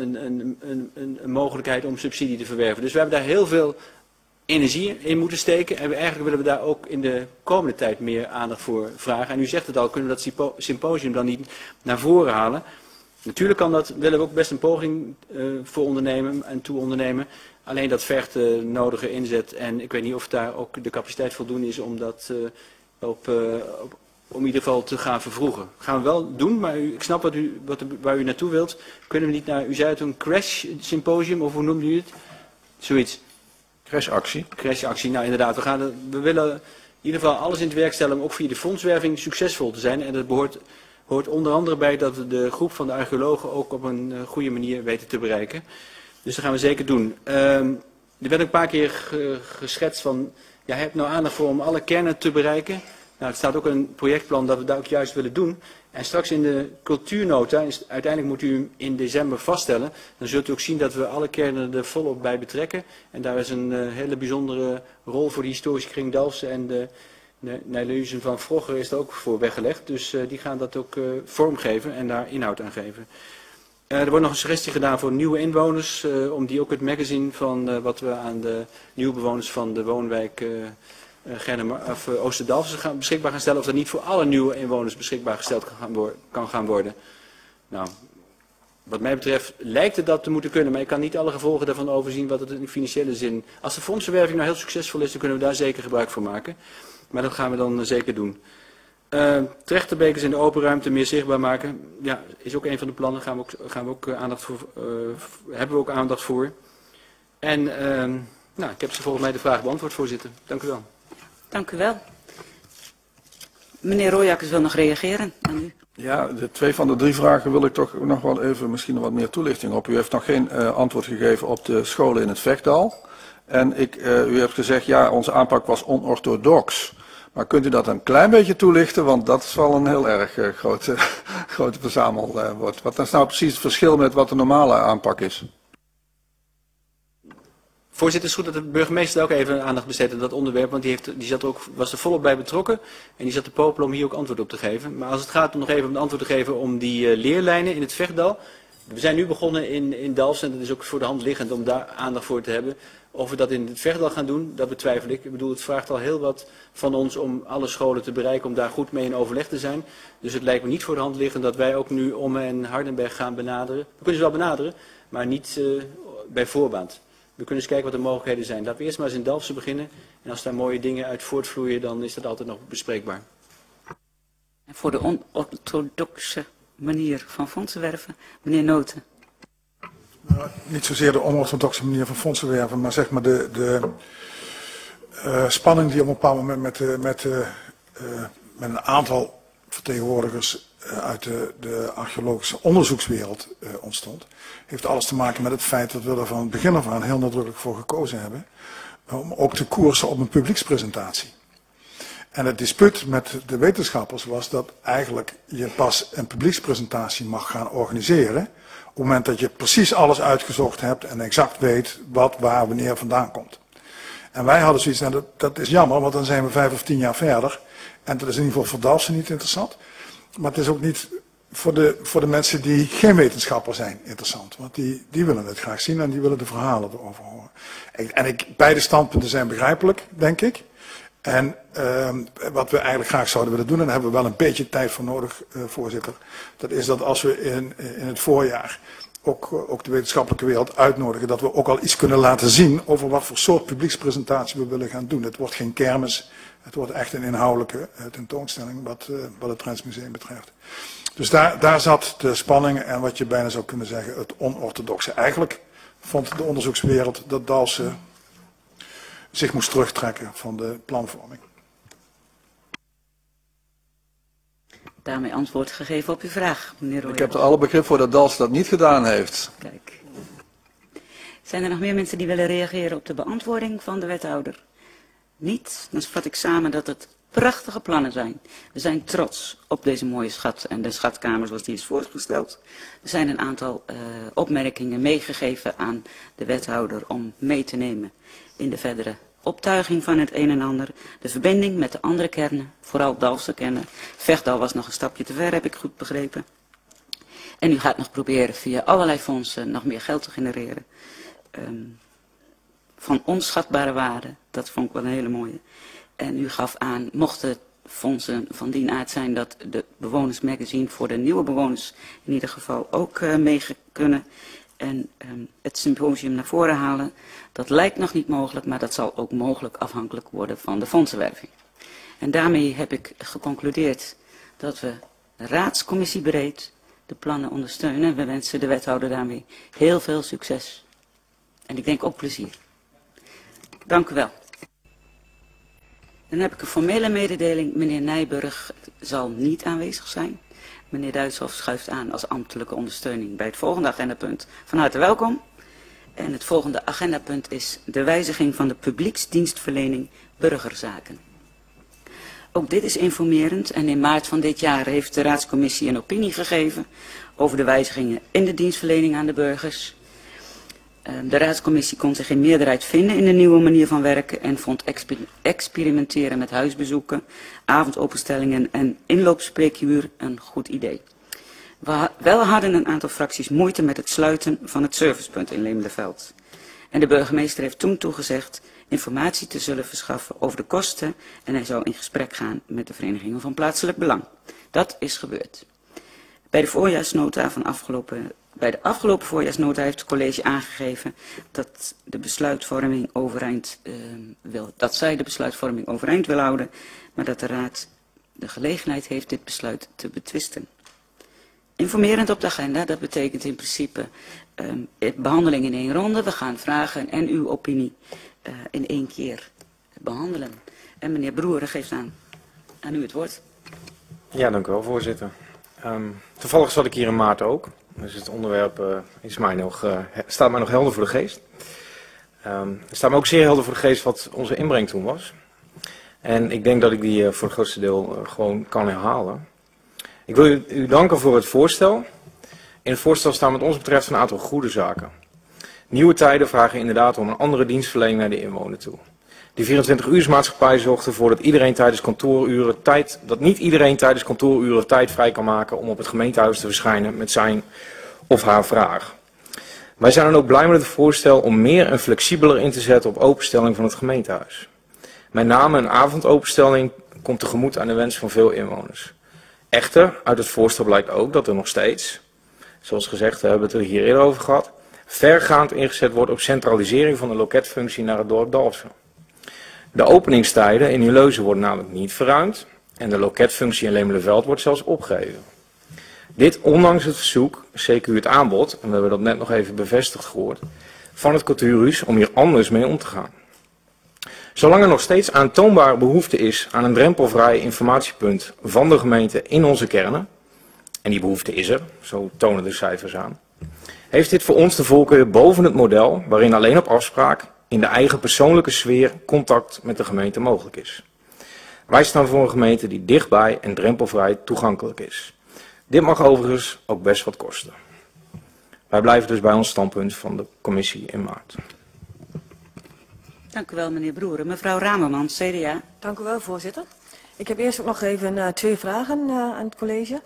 een mogelijkheid om subsidie te verwerven. Dus we hebben daar heel veel energie in moeten steken en eigenlijk willen we daar ook in de komende tijd meer aandacht voor vragen. En u zegt het al, kunnen we dat symposium dan niet naar voren halen? Natuurlijk willen we ook best een poging voor ondernemen en toe ondernemen. Alleen dat vergt de nodige inzet en ik weet niet of daar ook de capaciteit voldoende is om dat om in ieder geval te gaan vervroegen. Gaan we wel doen, maar ik snap waar u naartoe wilt. Kunnen we niet naar, u zei het een crash symposium of hoe noemde u het? Zoiets. Crashactie. Crashactie, nou inderdaad. We willen in ieder geval alles in het werk stellen om ook via de fondswerving succesvol te zijn. En dat hoort onder andere bij dat we de groep van de archeologen ook op een goede manier weten te bereiken. Dus dat gaan we zeker doen. Er werd een paar keer geschetst van, ja, heb nou aandacht voor om alle kernen te bereiken. Nou, het staat ook in een projectplan dat we dat ook juist willen doen. En straks in de cultuurnota, uiteindelijk moet u hem in december vaststellen. Dan zult u ook zien dat we alle kernen er volop bij betrekken. En daar is een hele bijzondere rol voor de historische kring Dalfsen en de Nijleuzen van Vrogger is er ook voor weggelegd. Dus die gaan dat ook vormgeven en daar inhoud aan geven. Er wordt nog een suggestie gedaan voor nieuwe inwoners, om die ook het magazine van wat we aan de nieuwe bewoners van de woonwijk Oosterdalfsen beschikbaar gaan stellen, of dat niet voor alle nieuwe inwoners beschikbaar gesteld kan gaan worden. Nou, wat mij betreft lijkt het dat te moeten kunnen, maar ik kan niet alle gevolgen daarvan overzien wat het in financiële zin. Als de fondsenwerving nou heel succesvol is, dan kunnen we daar zeker gebruik van maken. Maar dat gaan we dan zeker doen. Trechterbeekers in de open ruimte meer zichtbaar maken, ja, is ook een van de plannen, hebben we ook aandacht voor. En nou, ik heb ze volgens mij de vraag beantwoord, voorzitter. Dank u wel. Dank u wel. Meneer Royakkers wil nog reageren aan u. Ja, de 2 van de 3 vragen wil ik toch nog wel even misschien wat meer toelichting op. U heeft nog geen antwoord gegeven op de scholen in het Vechtdal. En u hebt gezegd, ja, onze aanpak was onorthodox. Maar kunt u dat een klein beetje toelichten? Want dat is wel een heel erg grote verzamelwoord. Wat is nou precies het verschil met wat de normale aanpak is? Voorzitter, het is goed dat de burgemeester ook even aandacht besteedt aan dat onderwerp, want die was er volop bij betrokken en die zat te popelen om hier ook antwoord op te geven. Maar als het gaat om nog even om het antwoord te geven om die leerlijnen in het Vechtdal. We zijn nu begonnen in Dalfsen en het is ook voor de hand liggend om daar aandacht voor te hebben. Of we dat in het Vechtdal gaan doen, dat betwijfel ik. Ik bedoel, het vraagt al heel wat van ons om alle scholen te bereiken, om daar goed mee in overleg te zijn. Dus het lijkt me niet voor de hand liggend dat wij ook nu Ommen en Hardenberg gaan benaderen. We kunnen ze wel benaderen, maar niet bij voorbaat. We kunnen eens kijken wat de mogelijkheden zijn. Laten we eerst maar eens in Dalfsen beginnen. En als daar mooie dingen uit voortvloeien, dan is dat altijd nog bespreekbaar. En voor de onorthodoxe manier van fondsen werven, meneer Noten. Niet zozeer de onorthodoxe manier van fondsen werven, maar zeg maar de spanning die op een bepaald moment met een aantal vertegenwoordigers uit de archeologische onderzoekswereld ontstond, heeft alles te maken met het feit dat we er van het begin af aan heel nadrukkelijk voor gekozen hebben om ook te koersen op een publiekspresentatie. En het dispuut met de wetenschappers was dat eigenlijk je pas een publiekspresentatie mag gaan organiseren op het moment dat je precies alles uitgezocht hebt en exact weet wat, waar, wanneer vandaan komt. En wij hadden zoiets, nou, dat is jammer, want dan zijn we 5 of 10 jaar verder. En dat is in ieder geval voor Dalfsen niet interessant. Maar het is ook niet voor de mensen die geen wetenschapper zijn interessant. Want die willen het graag zien en die willen de verhalen erover horen. Beide standpunten zijn begrijpelijk, denk ik. En wat we eigenlijk graag zouden willen doen, en daar hebben we wel een beetje tijd voor nodig, voorzitter. Dat is dat als we in het voorjaar ook de wetenschappelijke wereld uitnodigen, dat we ook al iets kunnen laten zien over wat voor soort publiekspresentatie we willen gaan doen. Het wordt geen kermis, het wordt echt een inhoudelijke tentoonstelling wat het Trends-museum betreft. Dus daar zat de spanning en wat je bijna zou kunnen zeggen het onorthodoxe. Eigenlijk vond de onderzoekswereld dat Dalfsen zich moest terugtrekken van de planvorming. Daarmee antwoord gegeven op uw vraag, meneer Royer. Ik heb er alle begrip voor dat Dalfsen dat niet gedaan heeft. Kijk. Zijn er nog meer mensen die willen reageren op de beantwoording van de wethouder? Niet? Dan vat ik samen dat het prachtige plannen zijn. We zijn trots op deze mooie schat en de schatkamer zoals die is voorgesteld. Er zijn een aantal opmerkingen meegegeven aan de wethouder om mee te nemen in de verdere optuiging van het een en ander. De verbinding met de andere kernen, vooral Dalfsen kernen. Vechtdal was nog een stapje te ver, heb ik goed begrepen. En u gaat nog proberen via allerlei fondsen nog meer geld te genereren. Van onschatbare waarde, dat vond ik wel een hele mooie. En u gaf aan, mochten fondsen van die aard zijn dat de bewonersmagazine voor de nieuwe bewoners in ieder geval ook mee kunnen. En het symposium naar voren halen, dat lijkt nog niet mogelijk, maar dat zal ook mogelijk afhankelijk worden van de fondsenwerving. En daarmee heb ik geconcludeerd dat we de raadscommissie breed de plannen ondersteunen. We wensen de wethouder daarmee heel veel succes. En ik denk ook plezier. Dank u wel. Dan heb ik een formele mededeling. Meneer Nijburg zal niet aanwezig zijn. Meneer Duitshoff schuift aan als ambtelijke ondersteuning bij het volgende agendapunt. Van harte welkom. En het volgende agendapunt is de wijziging van de publieksdienstverlening burgerzaken. Ook dit is informerend en in maart van dit jaar heeft de raadscommissie een opinie gegeven over de wijzigingen in de dienstverlening aan de burgers. De raadscommissie kon zich in meerderheid vinden in de nieuwe manier van werken en vond experimenteren met huisbezoeken, avondopenstellingen en inloopspreekuur een goed idee. Wel hadden een aantal fracties moeite met het sluiten van het servicepunt in Leemleveld. En de burgemeester heeft toen toegezegd informatie te zullen verschaffen over de kosten en hij zou in gesprek gaan met de verenigingen van plaatselijk belang. Dat is gebeurd. Bij de voorjaarsnota Bij de afgelopen voorjaarsnota heeft het college aangegeven dat de besluitvorming zij de besluitvorming overeind wil houden, maar dat de raad de gelegenheid heeft dit besluit te betwisten. Informerend op de agenda, dat betekent in principe behandeling in 1 ronde. We gaan vragen en uw opinie in 1 keer behandelen. En meneer Broeren geeft aan u het woord. Ja, dank u wel, voorzitter. Toevallig zat ik hier in maart ook. Dus het onderwerp staat mij nog helder voor de geest. Het staat me ook zeer helder voor de geest wat onze inbreng toen was. En ik denk dat ik die voor het grootste deel gewoon kan herhalen. Ik wil u danken voor het voorstel. In het voorstel staan wat ons betreft een aantal goede zaken. Nieuwe tijden vragen inderdaad om een andere dienstverlening naar de inwoner toe. Die 24-uursmaatschappij zorgt ervoor dat niet iedereen tijdens kantooruren tijd vrij kan maken om op het gemeentehuis te verschijnen met zijn of haar vraag. Wij zijn dan ook blij met het voorstel om meer en flexibeler in te zetten op openstelling van het gemeentehuis. Met name een avondopenstelling komt tegemoet aan de wens van veel inwoners. Echter, uit het voorstel blijkt ook dat er nog steeds, zoals gezegd, we hebben het er hier eerder over gehad, vergaand ingezet wordt op centralisering van de loketfunctie naar het dorp Dalfsen. De openingstijden in Nieuwleusen worden namelijk niet verruimd en de loketfunctie in Lemelerveld wordt zelfs opgeheven. Dit ondanks het verzoek, CQ het aanbod, en we hebben dat net nog even bevestigd gehoord, van het cultuurhuis om hier anders mee om te gaan. Zolang er nog steeds aantoonbare behoefte is aan een drempelvrij informatiepunt van de gemeente in onze kernen, en die behoefte is er, zo tonen de cijfers aan, heeft dit voor ons de voorkeur boven het model waarin alleen op afspraak in de eigen persoonlijke sfeer contact met de gemeente mogelijk is. Wij staan voor een gemeente die dichtbij en drempelvrij toegankelijk is. Dit mag overigens ook best wat kosten. Wij blijven dus bij ons standpunt van de commissie in maart. Dank u wel, meneer Broeren. Mevrouw Ramerman, CDA. Dank u wel, voorzitter. Ik heb eerst ook nog even 2 vragen aan het college.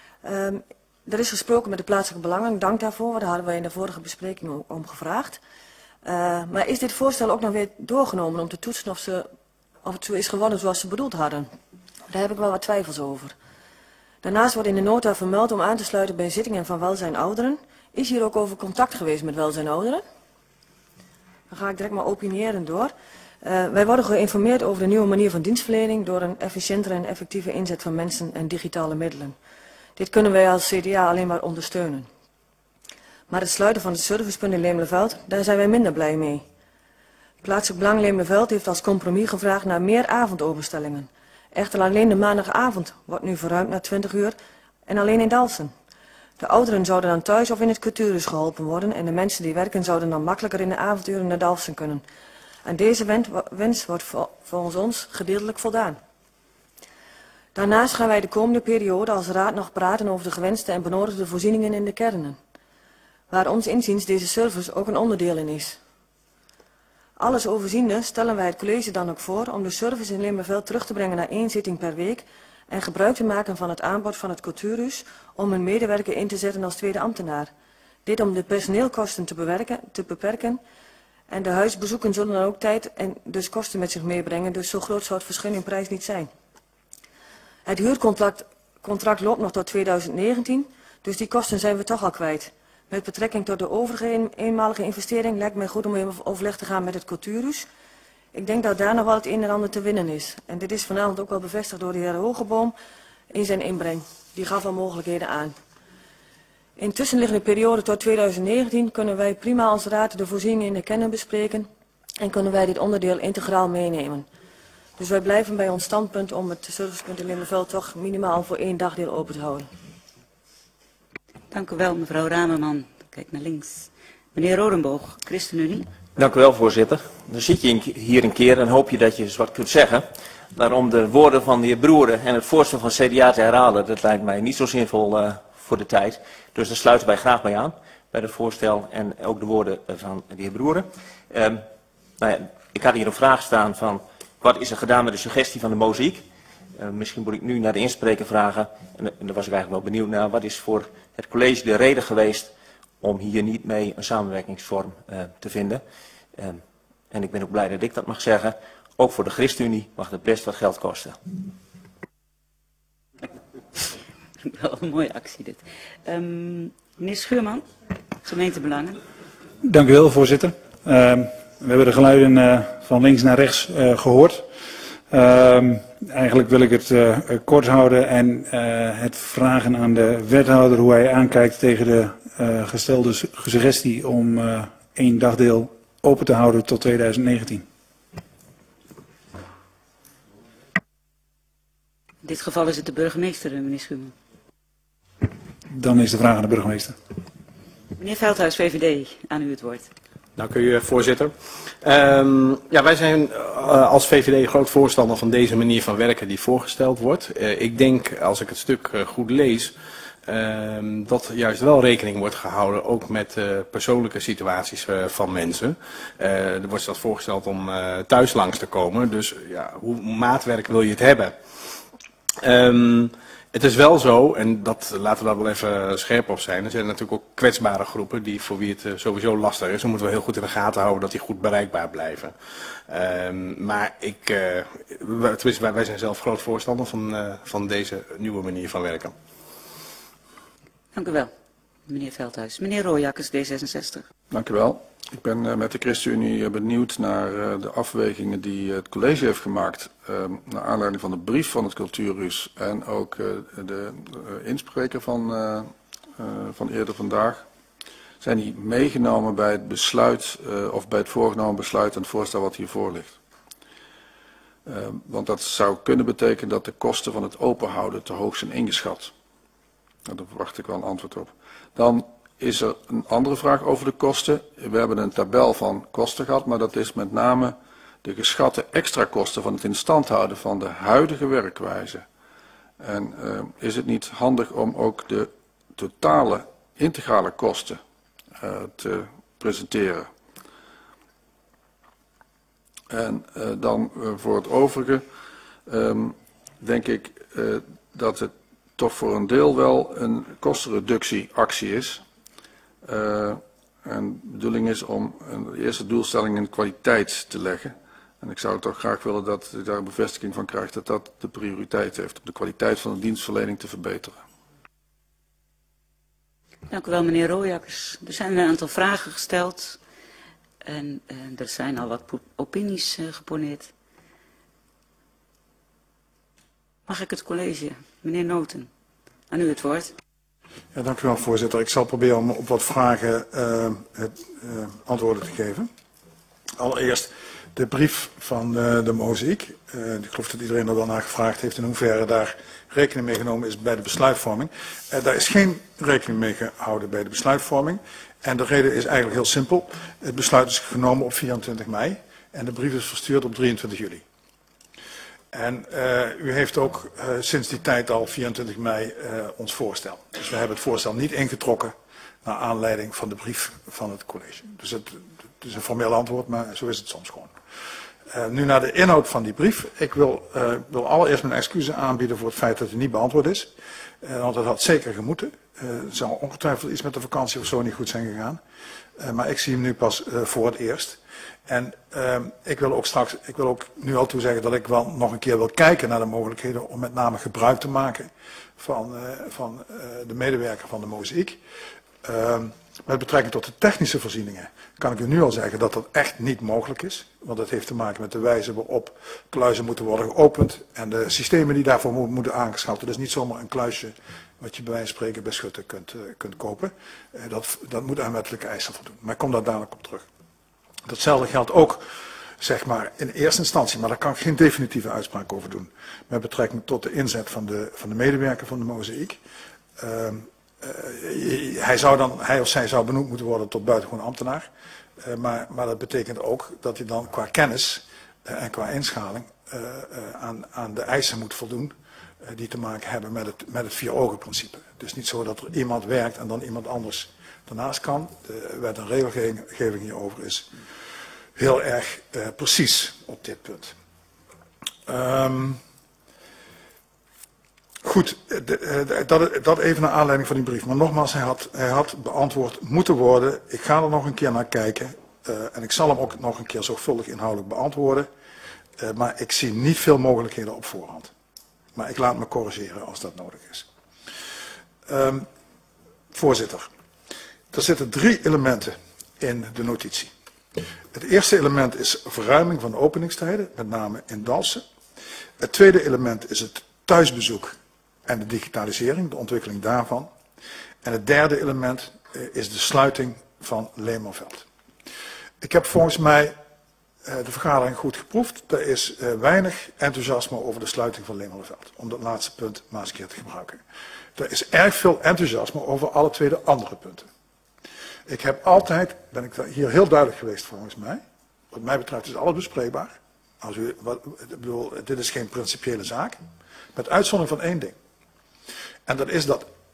Er is gesproken met de plaatselijke belangen, dank daarvoor, daar hadden wij in de vorige bespreking ook om gevraagd. Maar is dit voorstel ook nog weer doorgenomen om te toetsen of het zo is geworden zoals ze bedoeld hadden? Daar heb ik wel wat twijfels over. Daarnaast wordt in de nota vermeld om aan te sluiten bij zittingen van welzijn ouderen. Is hier ook over contact geweest met welzijn ouderen? Dan ga ik direct maar opiniëren door. Wij worden geïnformeerd over de nieuwe manier van dienstverlening door een efficiëntere en effectieve inzet van mensen en digitale middelen. Dit kunnen wij als CDA alleen maar ondersteunen. Maar het sluiten van het servicepunt in Lemelerveld, daar zijn wij minder blij mee. Plaatselijk Belang Lemelerveld heeft als compromis gevraagd naar meer avondopenstellingen. Echter alleen de maandagavond wordt nu verruimd naar 20 uur en alleen in Dalfsen. De ouderen zouden dan thuis of in het cultuurhuis geholpen worden en de mensen die werken zouden dan makkelijker in de avonduren naar Dalfsen kunnen. Aan deze wens wordt volgens ons gedeeltelijk voldaan. Daarnaast gaan wij de komende periode als raad nog praten over de gewenste en benodigde voorzieningen in de kernen, waar ons inziens deze service ook een onderdeel in is. Alles overziende stellen wij het college dan ook voor om de service in Lemelerveld terug te brengen naar 1 zitting per week en gebruik te maken van het aanbod van het cultuurhuis om een medewerker in te zetten als tweede ambtenaar. Dit om de personeelkosten te beperken en de huisbezoeken zullen dan ook tijd en dus kosten met zich meebrengen, dus zo groot zou het verschil in prijs niet zijn. Het huurcontract loopt nog tot 2019, dus die kosten zijn we toch al kwijt. Met betrekking tot de overige eenmalige investering lijkt mij goed om in overleg te gaan met het cultuurhuis. Ik denk dat daar nog wel het een en ander te winnen is. En dit is vanavond ook wel bevestigd door de heer Hogeboom in zijn inbreng. Die gaf al mogelijkheden aan. In tussenliggende periode tot 2019 kunnen wij prima als raad de voorzieningen in de kernen bespreken en kunnen wij dit onderdeel integraal meenemen. Dus wij blijven bij ons standpunt om het servicepunt in Lemelerveld toch minimaal voor 1 dagdeel open te houden. Dank u wel, mevrouw Ramerman. Kijk naar links. Meneer Rodenboog, ChristenUnie. Dank u wel, voorzitter. Dan zit je hier een keer en hoop je dat je eens wat kunt zeggen. Maar om de woorden van de heer Broeren en het voorstel van CDA te herhalen, dat lijkt mij niet zo zinvol voor de tijd. Dus daar sluiten wij graag bij aan, bij het voorstel en ook de woorden van de heer Broeren. Ik had hier een vraag staan van, wat is er gedaan met de suggestie van de mozaïek? Misschien moet ik nu naar de inspreker vragen, en daar was ik eigenlijk wel benieuwd naar, wat is voor het college de reden geweest om hier niet mee een samenwerkingsvorm te vinden. En ik ben ook blij dat ik dat mag zeggen. Ook voor de ChristenUnie mag het best wat geld kosten. Wel een mooie actie dit. Meneer Schuurman, gemeentebelangen. Dank u wel, voorzitter. We hebben de geluiden van links naar rechts gehoord. Eigenlijk wil ik het kort houden en het vragen aan de wethouder hoe hij aankijkt tegen de gestelde suggestie om 1 dagdeel open te houden tot 2019. In dit geval is het de burgemeester, meneer Schuurman. Dan is de vraag aan de burgemeester. Meneer Veldhuis, VVD, aan u het woord. Dank u, voorzitter. Wij zijn als VVD groot voorstander van deze manier van werken die voorgesteld wordt. Ik denk, als ik het stuk goed lees, dat juist wel rekening wordt gehouden, ook met persoonlijke situaties van mensen. Er wordt zelfs voorgesteld om thuis langs te komen, dus ja, hoe maatwerk wil je het hebben? Het is wel zo, en laten we daar wel even scherp op zijn, er zijn natuurlijk ook kwetsbare groepen voor wie het sowieso lastig is. Dan moeten we heel goed in de gaten houden dat die goed bereikbaar blijven. Maar wij zijn zelf groot voorstander van deze nieuwe manier van werken. Dank u wel, meneer Veldhuis. Meneer Rooijakkers, D66. Dank u wel. Ik ben met de ChristenUnie benieuwd naar de afwegingen die het college heeft gemaakt naar aanleiding van de brief van het Cultuurhuis en ook de inspreker van eerder vandaag. Zijn die meegenomen bij het besluit of bij het voorgenomen besluit en het voorstel wat hiervoor ligt? Want dat zou kunnen betekenen dat de kosten van het openhouden te hoog zijn ingeschat. Daar verwacht ik wel een antwoord op. Dan is er een andere vraag over de kosten. We hebben een tabel van kosten gehad, maar dat is met name de geschatte extra kosten van het in stand houden van de huidige werkwijze. En is het niet handig om ook de totale integrale kosten te presenteren? En dan voor het overige denk ik dat het toch voor een deel wel een kostenreductieactie is. En de bedoeling is om de eerste doelstelling in kwaliteit te leggen. En ik zou toch graag willen dat ik daar een bevestiging van krijg dat dat de prioriteit heeft om de kwaliteit van de dienstverlening te verbeteren. Dank u wel, meneer Rooijakkers. Er zijn een aantal vragen gesteld en er zijn al wat opinies geponeerd. Mag ik het college? Meneer Noten, aan u het woord. Ja, dank u wel, voorzitter. Ik zal proberen om op wat vragen antwoorden te geven. Allereerst de brief van de Mozaïek. Ik geloof dat iedereen er wel naar gevraagd heeft in hoeverre daar rekening mee genomen is bij de besluitvorming. Daar is geen rekening mee gehouden bij de besluitvorming. En de reden is eigenlijk heel simpel. Het besluit is genomen op 24 mei en de brief is verstuurd op 23 juli. En u heeft ook sinds die tijd al 24 mei ons voorstel. Dus we hebben het voorstel niet ingetrokken naar aanleiding van de brief van het college. Dus het is een formeel antwoord, maar zo is het soms gewoon. Nu naar de inhoud van die brief. Ik wil allereerst mijn excuses aanbieden voor het feit dat het niet beantwoord is. Want dat had zeker gemoeten. Er zou ongetwijfeld iets met de vakantie of zo niet goed zijn gegaan. Maar ik zie hem nu pas voor het eerst. En ik wil ook nu al toe zeggen dat ik wel nog een keer wil kijken naar de mogelijkheden om met name gebruik te maken van de medewerker van de Mozaïek. Met betrekking tot de technische voorzieningen kan ik u nu al zeggen dat dat echt niet mogelijk is. Want dat heeft te maken met de wijze waarop kluizen moeten worden geopend en de systemen die daarvoor moeten aangeschaft. Het is niet zomaar een kluisje wat je bij wijze van spreken bij Schutten kunt kopen. Dat moet aan wettelijke eisen voldoen. Maar ik kom daar dadelijk op terug. Datzelfde geldt ook, zeg maar, in eerste instantie, maar daar kan ik geen definitieve uitspraak over doen. Met betrekking tot de inzet van de medewerker van de Mozaïek. Hij of zij zou benoemd moeten worden tot buitengewoon ambtenaar. Maar dat betekent ook dat hij dan qua kennis en qua inschaling aan de eisen moet voldoen die te maken hebben met het vier-ogen-principe. Het is niet zo dat er iemand werkt en dan iemand anders daarnaast kan. De wet en regelgeving hierover is heel erg precies op dit punt. Goed, dat even naar aanleiding van die brief. Maar nogmaals, hij had beantwoord moeten worden. Ik ga er nog een keer naar kijken. En ik zal hem ook nog een keer zorgvuldig inhoudelijk beantwoorden. Maar ik zie niet veel mogelijkheden op voorhand. Maar ik laat me corrigeren als dat nodig is. Voorzitter, er zitten 3 elementen in de notitie. Het eerste element is verruiming van de openingstijden, met name in Dalfsen. Het tweede element is het thuisbezoek en de digitalisering, de ontwikkeling daarvan. En het derde element is de sluiting van Leemmerveld. Ik heb volgens mij de vergadering goed geproefd. Er is weinig enthousiasme over de sluiting van Leemmerveld, om dat laatste punt maar eens een keer te gebruiken. Er is erg veel enthousiasme over alle 2 andere punten. Ik heb altijd, ben ik hier heel duidelijk geweest volgens mij. Wat mij betreft is alles bespreekbaar. Dit is geen principiële zaak. Met uitzondering van 1 ding. En dat is dat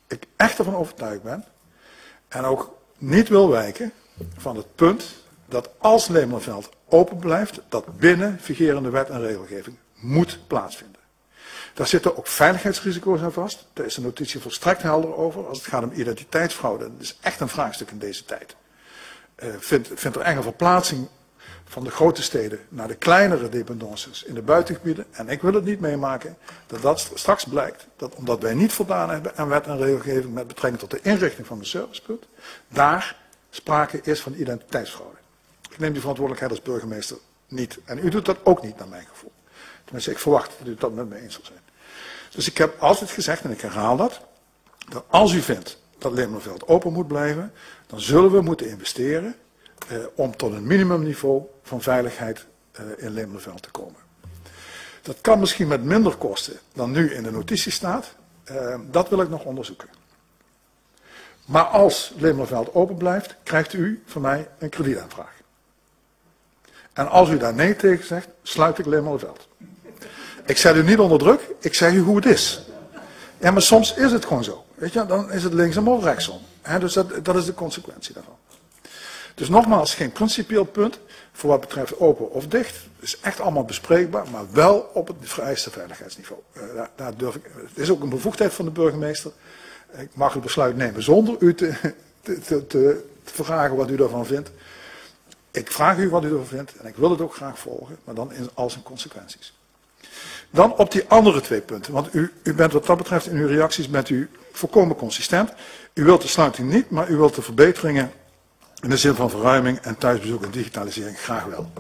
ik echt ervan overtuigd ben en ook niet wil wijken van het punt dat als Lemelerveld open blijft, dat binnen vigerende wet en regelgeving moet plaatsvinden. Daar zitten ook veiligheidsrisico's aan vast. Daar is de notitie volstrekt helder over. Als het gaat om identiteitsfraude, dat is echt een vraagstuk in deze tijd. Vindt er enge verplaatsing van de grote steden naar de kleinere dependances in de buitengebieden. En ik wil het niet meemaken dat dat straks blijkt, dat omdat wij niet voldaan hebben aan wet en regelgeving met betrekking tot de inrichting van de servicepunt, daar sprake is van identiteitsfraude. Ik neem die verantwoordelijkheid als burgemeester niet. En u doet dat ook niet naar mijn gevoel. Tenminste, ik verwacht dat u dat met me eens zal zijn. Dus ik heb altijd gezegd, en ik herhaal dat als u vindt dat Lemelerveld open moet blijven, dan zullen we moeten investeren om tot een minimumniveau van veiligheid in Lemelerveld te komen. Dat kan misschien met minder kosten dan nu in de notitie staat. Dat wil ik nog onderzoeken. Maar als Lemelerveld open blijft, krijgt u van mij een kredietaanvraag. En als u daar nee tegen zegt, sluit ik Lemelerveld. Ik zet u niet onder druk, ik zeg u hoe het is. Ja, maar soms is het gewoon zo. Weet je, dan is het linksom of rechtsom. Dus dat is de consequentie daarvan. Dus nogmaals, geen principieel punt voor wat betreft open of dicht. Het is echt allemaal bespreekbaar, maar wel op het vereiste veiligheidsniveau. Daar durf ik, het is ook een bevoegdheid van de burgemeester. Ik mag het besluit nemen zonder u te vragen wat u daarvan vindt. Ik vraag u wat u ervan vindt en ik wil het ook graag volgen, maar dan in al zijn consequenties. Dan op die andere twee punten, want u bent wat dat betreft in uw reacties bent u volkomen consistent. U wilt de sluiting niet, maar u wilt de verbeteringen in de zin van verruiming en thuisbezoek en digitalisering graag wel.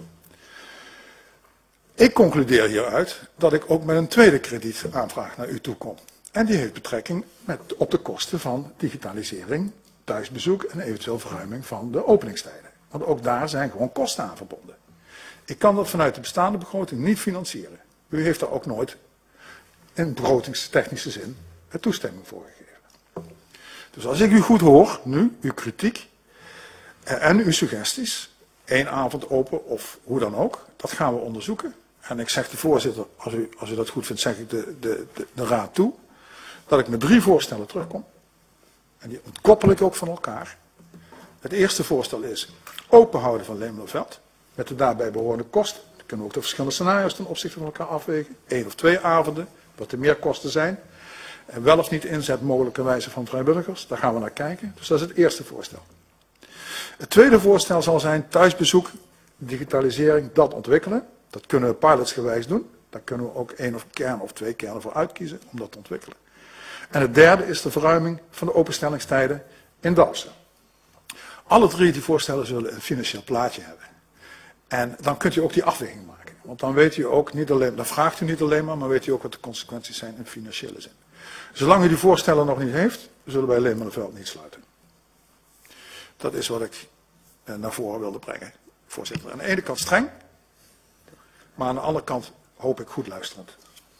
Ik concludeer hieruit dat ik ook met een tweede kredietaanvraag naar u toe kom. En die heeft betrekking op de kosten van digitalisering, thuisbezoek en eventueel verruiming van de openingstijden. Want ook daar zijn gewoon kosten aan verbonden. Ik kan dat vanuit de bestaande begroting niet financieren. U heeft daar ook nooit in begrotingstechnische zin toestemming voor gegeven. Dus als ik u goed hoor, nu, uw kritiek en uw suggesties, 1 avond open of hoe dan ook, dat gaan we onderzoeken. En ik zeg de voorzitter, als u dat goed vindt, zeg ik de raad toe, dat ik met 3 voorstellen terugkom. En die ontkoppel ik ook van elkaar. Het eerste voorstel is openhouden van Lemelerveld, met de daarbij behorende kosten. Dan kunnen we ook de verschillende scenario's ten opzichte van elkaar afwegen. 1 of 2 avonden, wat de meerkosten zijn. En wel of niet inzet mogelijkerwijze van vrijwilligers, daar gaan we naar kijken. Dus dat is het eerste voorstel. Het tweede voorstel zal zijn thuisbezoek, digitalisering, dat ontwikkelen. Dat kunnen we pilotsgewijs doen. Daar kunnen we ook 1 kern of 2 kernen voor uitkiezen om dat te ontwikkelen. En het derde is de verruiming van de openstellingstijden in Dalfsen. Alle 3 die voorstellen zullen een financieel plaatje hebben. En dan kunt u ook die afweging maken. Want dan weet u ook niet alleen, dan vraagt u niet alleen maar weet u ook wat de consequenties zijn in financiële zin. Zolang u die voorstellen nog niet heeft, zullen wij Lemelerveld niet sluiten. Dat is wat ik naar voren wilde brengen, voorzitter. Aan de ene kant streng, maar aan de andere kant hoop ik goed luisterend.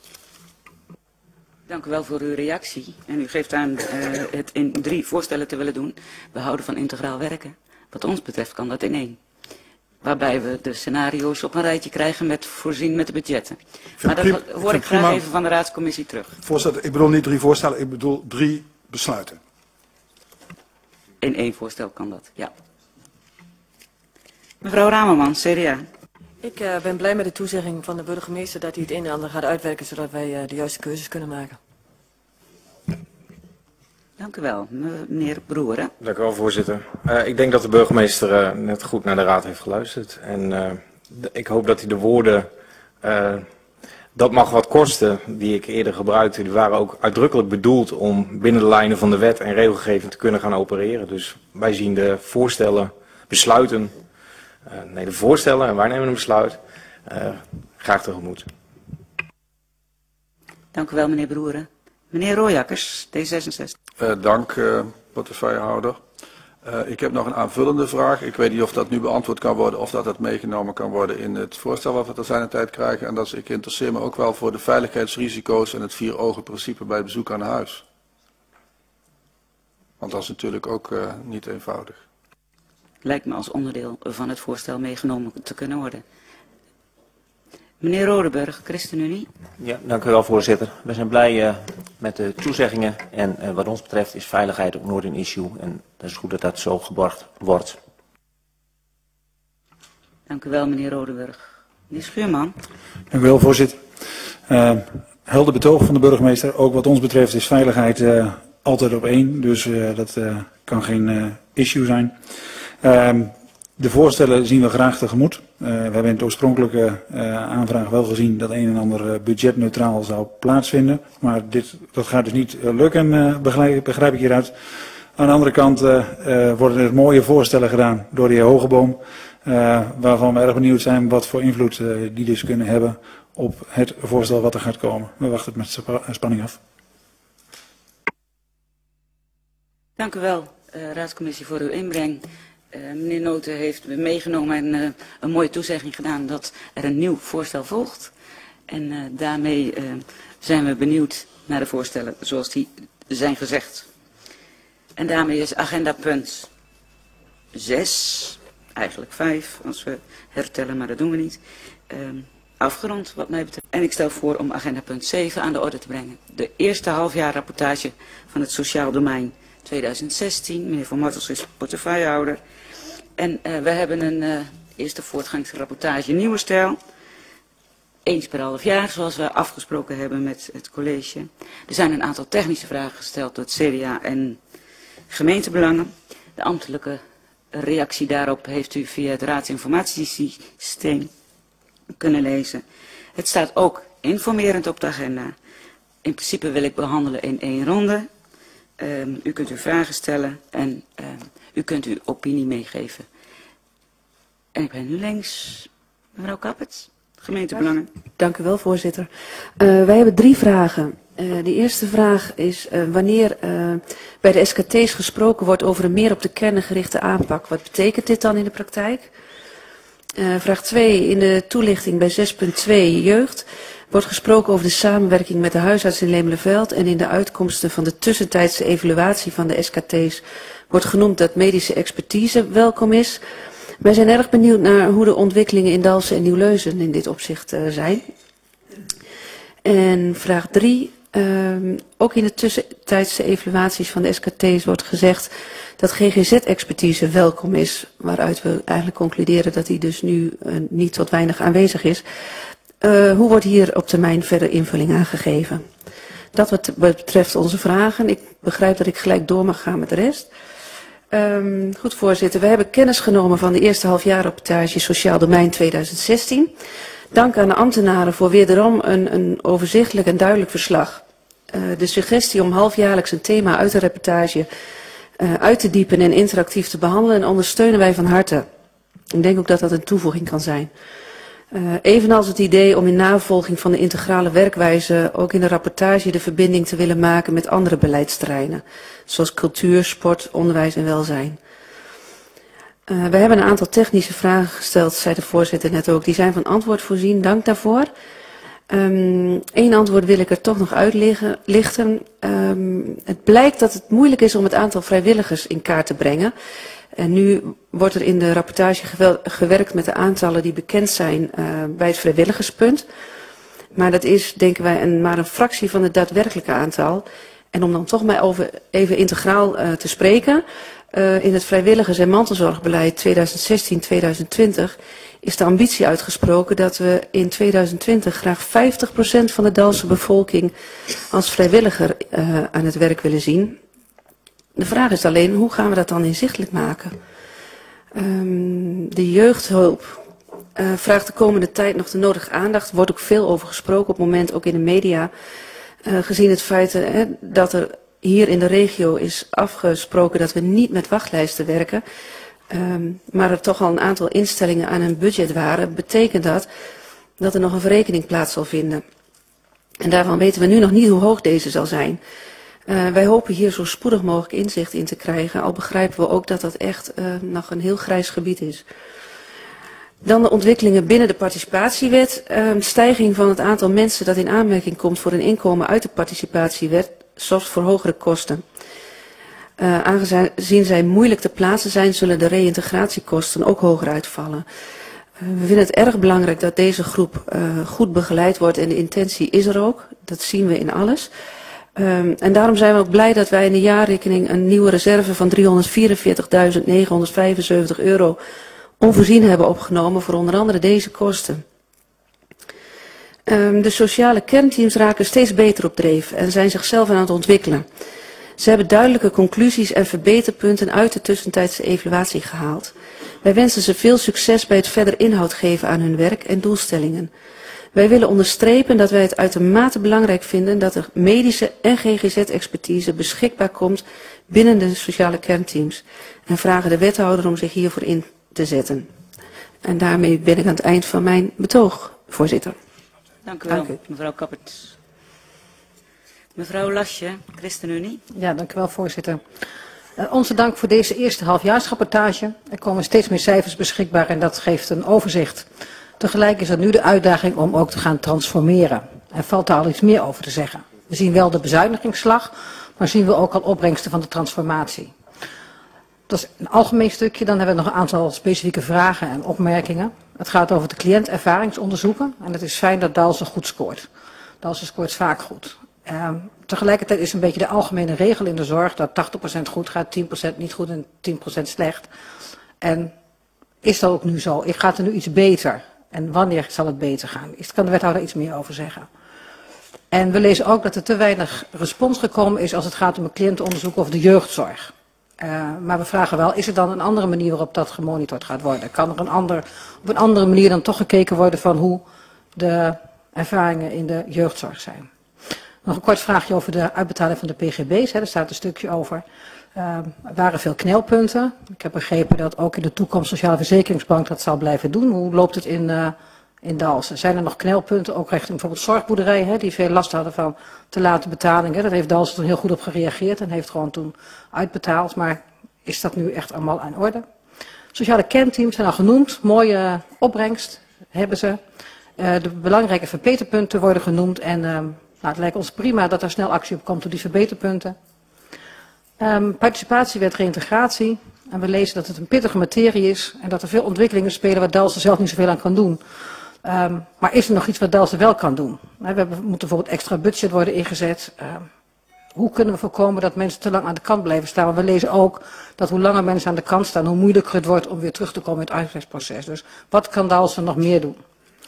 Dank u wel voor uw reactie. En u geeft aan het in 3 voorstellen te willen doen. We houden van integraal werken. Wat ons betreft kan dat in 1. Waarbij we de scenario's op een rijtje krijgen voorzien met de budgetten. Maar dat hoor ik graag even van de raadscommissie terug. Voorzitter, ik bedoel niet 3 voorstellen, ik bedoel 3 besluiten. In 1 voorstel kan dat, ja. Mevrouw Ramerman, CDA. Ik ben blij met de toezegging van de burgemeester dat hij het een en ander gaat uitwerken, zodat wij de juiste keuzes kunnen maken. Dank u wel, meneer Broeren. Dank u wel, voorzitter. Ik denk dat de burgemeester net goed naar de raad heeft geluisterd. En ik hoop dat hij de woorden, dat mag wat kosten, die ik eerder gebruikte, die waren ook uitdrukkelijk bedoeld om binnen de lijnen van de wet en regelgeving te kunnen gaan opereren. Dus wij zien de voorstellen, besluiten, de voorstellen en wij nemen een besluit, graag tegemoet. Dank u wel, meneer Broeren. Meneer Rooijakkers, D66. Dank, portefeuillehouder. Ik heb nog een aanvullende vraag. Ik weet niet of dat nu beantwoord kan worden of dat het meegenomen kan worden in het voorstel wat we ter zijner tijd krijgen. En dat is, ik interesseer me ook wel voor de veiligheidsrisico's en het 4-ogen-principe bij bezoek aan huis. Want dat is natuurlijk ook niet eenvoudig. Lijkt me als onderdeel van het voorstel meegenomen te kunnen worden. Meneer Rodeburg, ChristenUnie. Ja, dank u wel, voorzitter. We zijn blij met de toezeggingen en wat ons betreft is veiligheid ook nooit een issue en dat is goed dat dat zo geborgd wordt. Dank u wel, meneer Rodeburg. Meneer Schuurman. Dank u wel, voorzitter. Helder betoog van de burgemeester. Ook wat ons betreft is veiligheid altijd op één, dus dat kan geen issue zijn. De voorstellen zien we graag tegemoet. We hebben in het oorspronkelijke aanvraag wel gezien dat een en ander budgetneutraal zou plaatsvinden. Maar dat gaat dus niet lukken, begrijp ik hieruit. Aan de andere kant worden er mooie voorstellen gedaan door de heer Hogeboom. Waarvan we erg benieuwd zijn wat voor invloed die dus kunnen hebben op het voorstel wat er gaat komen. We wachten het met spanning af. Dank u wel, Raadscommissie, voor uw inbreng. Meneer Noten heeft meegenomen en een mooie toezegging gedaan dat er een nieuw voorstel volgt. En daarmee zijn we benieuwd naar de voorstellen zoals die zijn gezegd. En daarmee is agenda punt 6, eigenlijk 5 als we hertellen, maar dat doen we niet, afgerond wat mij betreft. En ik stel voor om agenda punt 7 aan de orde te brengen. De eerste halfjaarrapportage van het sociaal domein 2016. Meneer Van Martels is portefeuillehouder. En we hebben een eerste voortgangsrapportage nieuwe stijl. Eens per half jaar, zoals we afgesproken hebben met het college. Er zijn een aantal technische vragen gesteld door het CDA en gemeentebelangen. De ambtelijke reactie daarop heeft u via het raadsinformatiesysteem kunnen lezen. Het staat ook informerend op de agenda. In principe wil ik behandelen in 1 ronde. U kunt uw vragen stellen en u kunt uw opinie meegeven. En ik ben nu links, mevrouw Kappert, gemeentebelangen. Dank u wel, voorzitter. Wij hebben 3 vragen. De eerste vraag is wanneer bij de SKT's gesproken wordt over een meer op de kern gerichte aanpak. Wat betekent dit dan in de praktijk? Vraag 2, in de toelichting bij 6.2 jeugd wordt gesproken over de samenwerking met de huisarts in Lemelenveld en in de uitkomsten van de tussentijdse evaluatie van de SKT's wordt genoemd dat medische expertise welkom is. Wij zijn erg benieuwd naar hoe de ontwikkelingen in Dalfsen en Nieuw-Leuzen in dit opzicht zijn. En vraag 3, ook in de tussentijdse evaluaties van de SKT's wordt gezegd dat GGZ-expertise welkom is, waaruit we eigenlijk concluderen dat die dus nu niet tot weinig aanwezig is. Hoe wordt hier op termijn verder invulling aangegeven? Dat wat betreft onze vragen. Ik begrijp dat ik gelijk door mag gaan met de rest. Goed, voorzitter. We hebben kennis genomen van de eerste halfjaarrapportage Sociaal Domein 2016. Dank aan de ambtenaren voor wederom een overzichtelijk en duidelijk verslag. De suggestie om halfjaarlijks een thema uit de rapportage uit te diepen en interactief te behandelen ondersteunen wij van harte. Ik denk ook dat dat een toevoeging kan zijn. Evenals het idee om in navolging van de integrale werkwijze ook in de rapportage de verbinding te willen maken met andere beleidsterreinen, zoals cultuur, sport, onderwijs en welzijn. We hebben een aantal technische vragen gesteld, zei de voorzitter net ook. Die zijn van antwoord voorzien, dank daarvoor. Eén antwoord wil ik er toch nog uitlichten. Het blijkt dat het moeilijk is om het aantal vrijwilligers in kaart te brengen. En nu wordt er in de rapportage gewerkt met de aantallen die bekend zijn bij het vrijwilligerspunt. Maar dat is, denken wij, maar een fractie van het daadwerkelijke aantal. En om dan toch maar over even integraal te spreken. In het vrijwilligers- en mantelzorgbeleid 2016-2020 is de ambitie uitgesproken dat we in 2020 graag 50% van de Dalfse bevolking als vrijwilliger aan het werk willen zien. De vraag is alleen, hoe gaan we dat dan inzichtelijk maken? De jeugdhulp vraagt de komende tijd nog de nodige aandacht. Er wordt ook veel over gesproken op het moment, ook in de media. Gezien het feit dat er hier in de regio is afgesproken dat we niet met wachtlijsten werken. Maar er toch al een aantal instellingen aan een budget waren, betekent dat er nog een verrekening plaats zal vinden. En daarvan weten we nu nog niet hoe hoog deze zal zijn. Wij hopen hier zo spoedig mogelijk inzicht in te krijgen, al begrijpen we ook dat dat echt nog een heel grijs gebied is. Dan de ontwikkelingen binnen de participatiewet. Stijging van het aantal mensen dat in aanmerking komt voor een inkomen uit de participatiewet zorgt voor hogere kosten. Aangezien zij moeilijk te plaatsen zijn, zullen de reïntegratiekosten ook hoger uitvallen. We vinden het erg belangrijk dat deze groep goed begeleid wordt en de intentie is er ook. Dat zien we in alles. En daarom zijn we ook blij dat wij in de jaarrekening een nieuwe reserve van €344.975 onvoorzien hebben opgenomen voor onder andere deze kosten. De sociale kernteams raken steeds beter op dreef en zijn zichzelf aan het ontwikkelen. Ze hebben duidelijke conclusies en verbeterpunten uit de tussentijdse evaluatie gehaald. Wij wensen ze veel succes bij het verder inhoud geven aan hun werk en doelstellingen. Wij willen onderstrepen dat wij het uitermate belangrijk vinden dat er medische en GGZ-expertise beschikbaar komt binnen de sociale kernteams en vragen de wethouder om zich hiervoor in te zetten. En daarmee ben ik aan het eind van mijn betoog, voorzitter. Dank u wel, mevrouw Kapperts. Mevrouw Lasje, ChristenUnie. Ja, dank u wel, voorzitter. Onze dank voor deze eerste halfjaarsrapportage. Er komen steeds meer cijfers beschikbaar en dat geeft een overzicht. Tegelijk is er nu de uitdaging om ook te gaan transformeren. Er valt daar al iets meer over te zeggen. We zien wel de bezuinigingsslag, maar zien we ook al opbrengsten van de transformatie. Dat is een algemeen stukje. Dan hebben we nog een aantal specifieke vragen en opmerkingen. Het gaat over de cliëntervaringsonderzoeken. En het is fijn dat Dalsen goed scoort. Dalsen scoort vaak goed. Tegelijkertijd is een beetje de algemene regel in de zorg dat 80% goed gaat, 10% niet goed en 10% slecht. En is dat ook nu zo? Gaat er nu iets beter? En wanneer zal het beter gaan? Kan de wethouder iets meer over zeggen? En we lezen ook dat er te weinig respons gekomen is als het gaat om een cliëntenonderzoek of de jeugdzorg. Maar we vragen wel, is er dan een andere manier waarop dat gemonitord gaat worden? Kan er op een andere manier dan toch gekeken worden van hoe de ervaringen in de jeugdzorg zijn? Nog een kort vraagje over de uitbetaling van de PGB's. Daar staat een stukje over. Er waren veel knelpunten. Ik heb begrepen dat ook in de toekomst Sociale Verzekeringsbank dat zal blijven doen. Hoe loopt het in Dalsen? Zijn er nog knelpunten, ook richting bijvoorbeeld zorgboerderijen, die veel last hadden van te late betalingen? Dat heeft Dalsen toen heel goed op gereageerd en heeft gewoon toen uitbetaald. Maar is dat nu echt allemaal aan orde? Sociale kernteams zijn al genoemd. Mooie opbrengst hebben ze. De belangrijke verbeterpunten worden genoemd. En het lijkt ons prima dat er snel actie op komt op die verbeterpunten. Participatiewet reintegratie. En we lezen dat het een pittige materie is en dat er veel ontwikkelingen spelen waar Dalsen zelf niet zoveel aan kan doen. Maar is er nog iets wat Dalsen wel kan doen? We moeten bijvoorbeeld extra budget worden ingezet. Hoe kunnen we voorkomen dat mensen te lang aan de kant blijven staan? Want we lezen ook dat hoe langer mensen aan de kant staan, hoe moeilijker het wordt om weer terug te komen in het arbeidsproces. Dus wat kan Dalsen nog meer doen?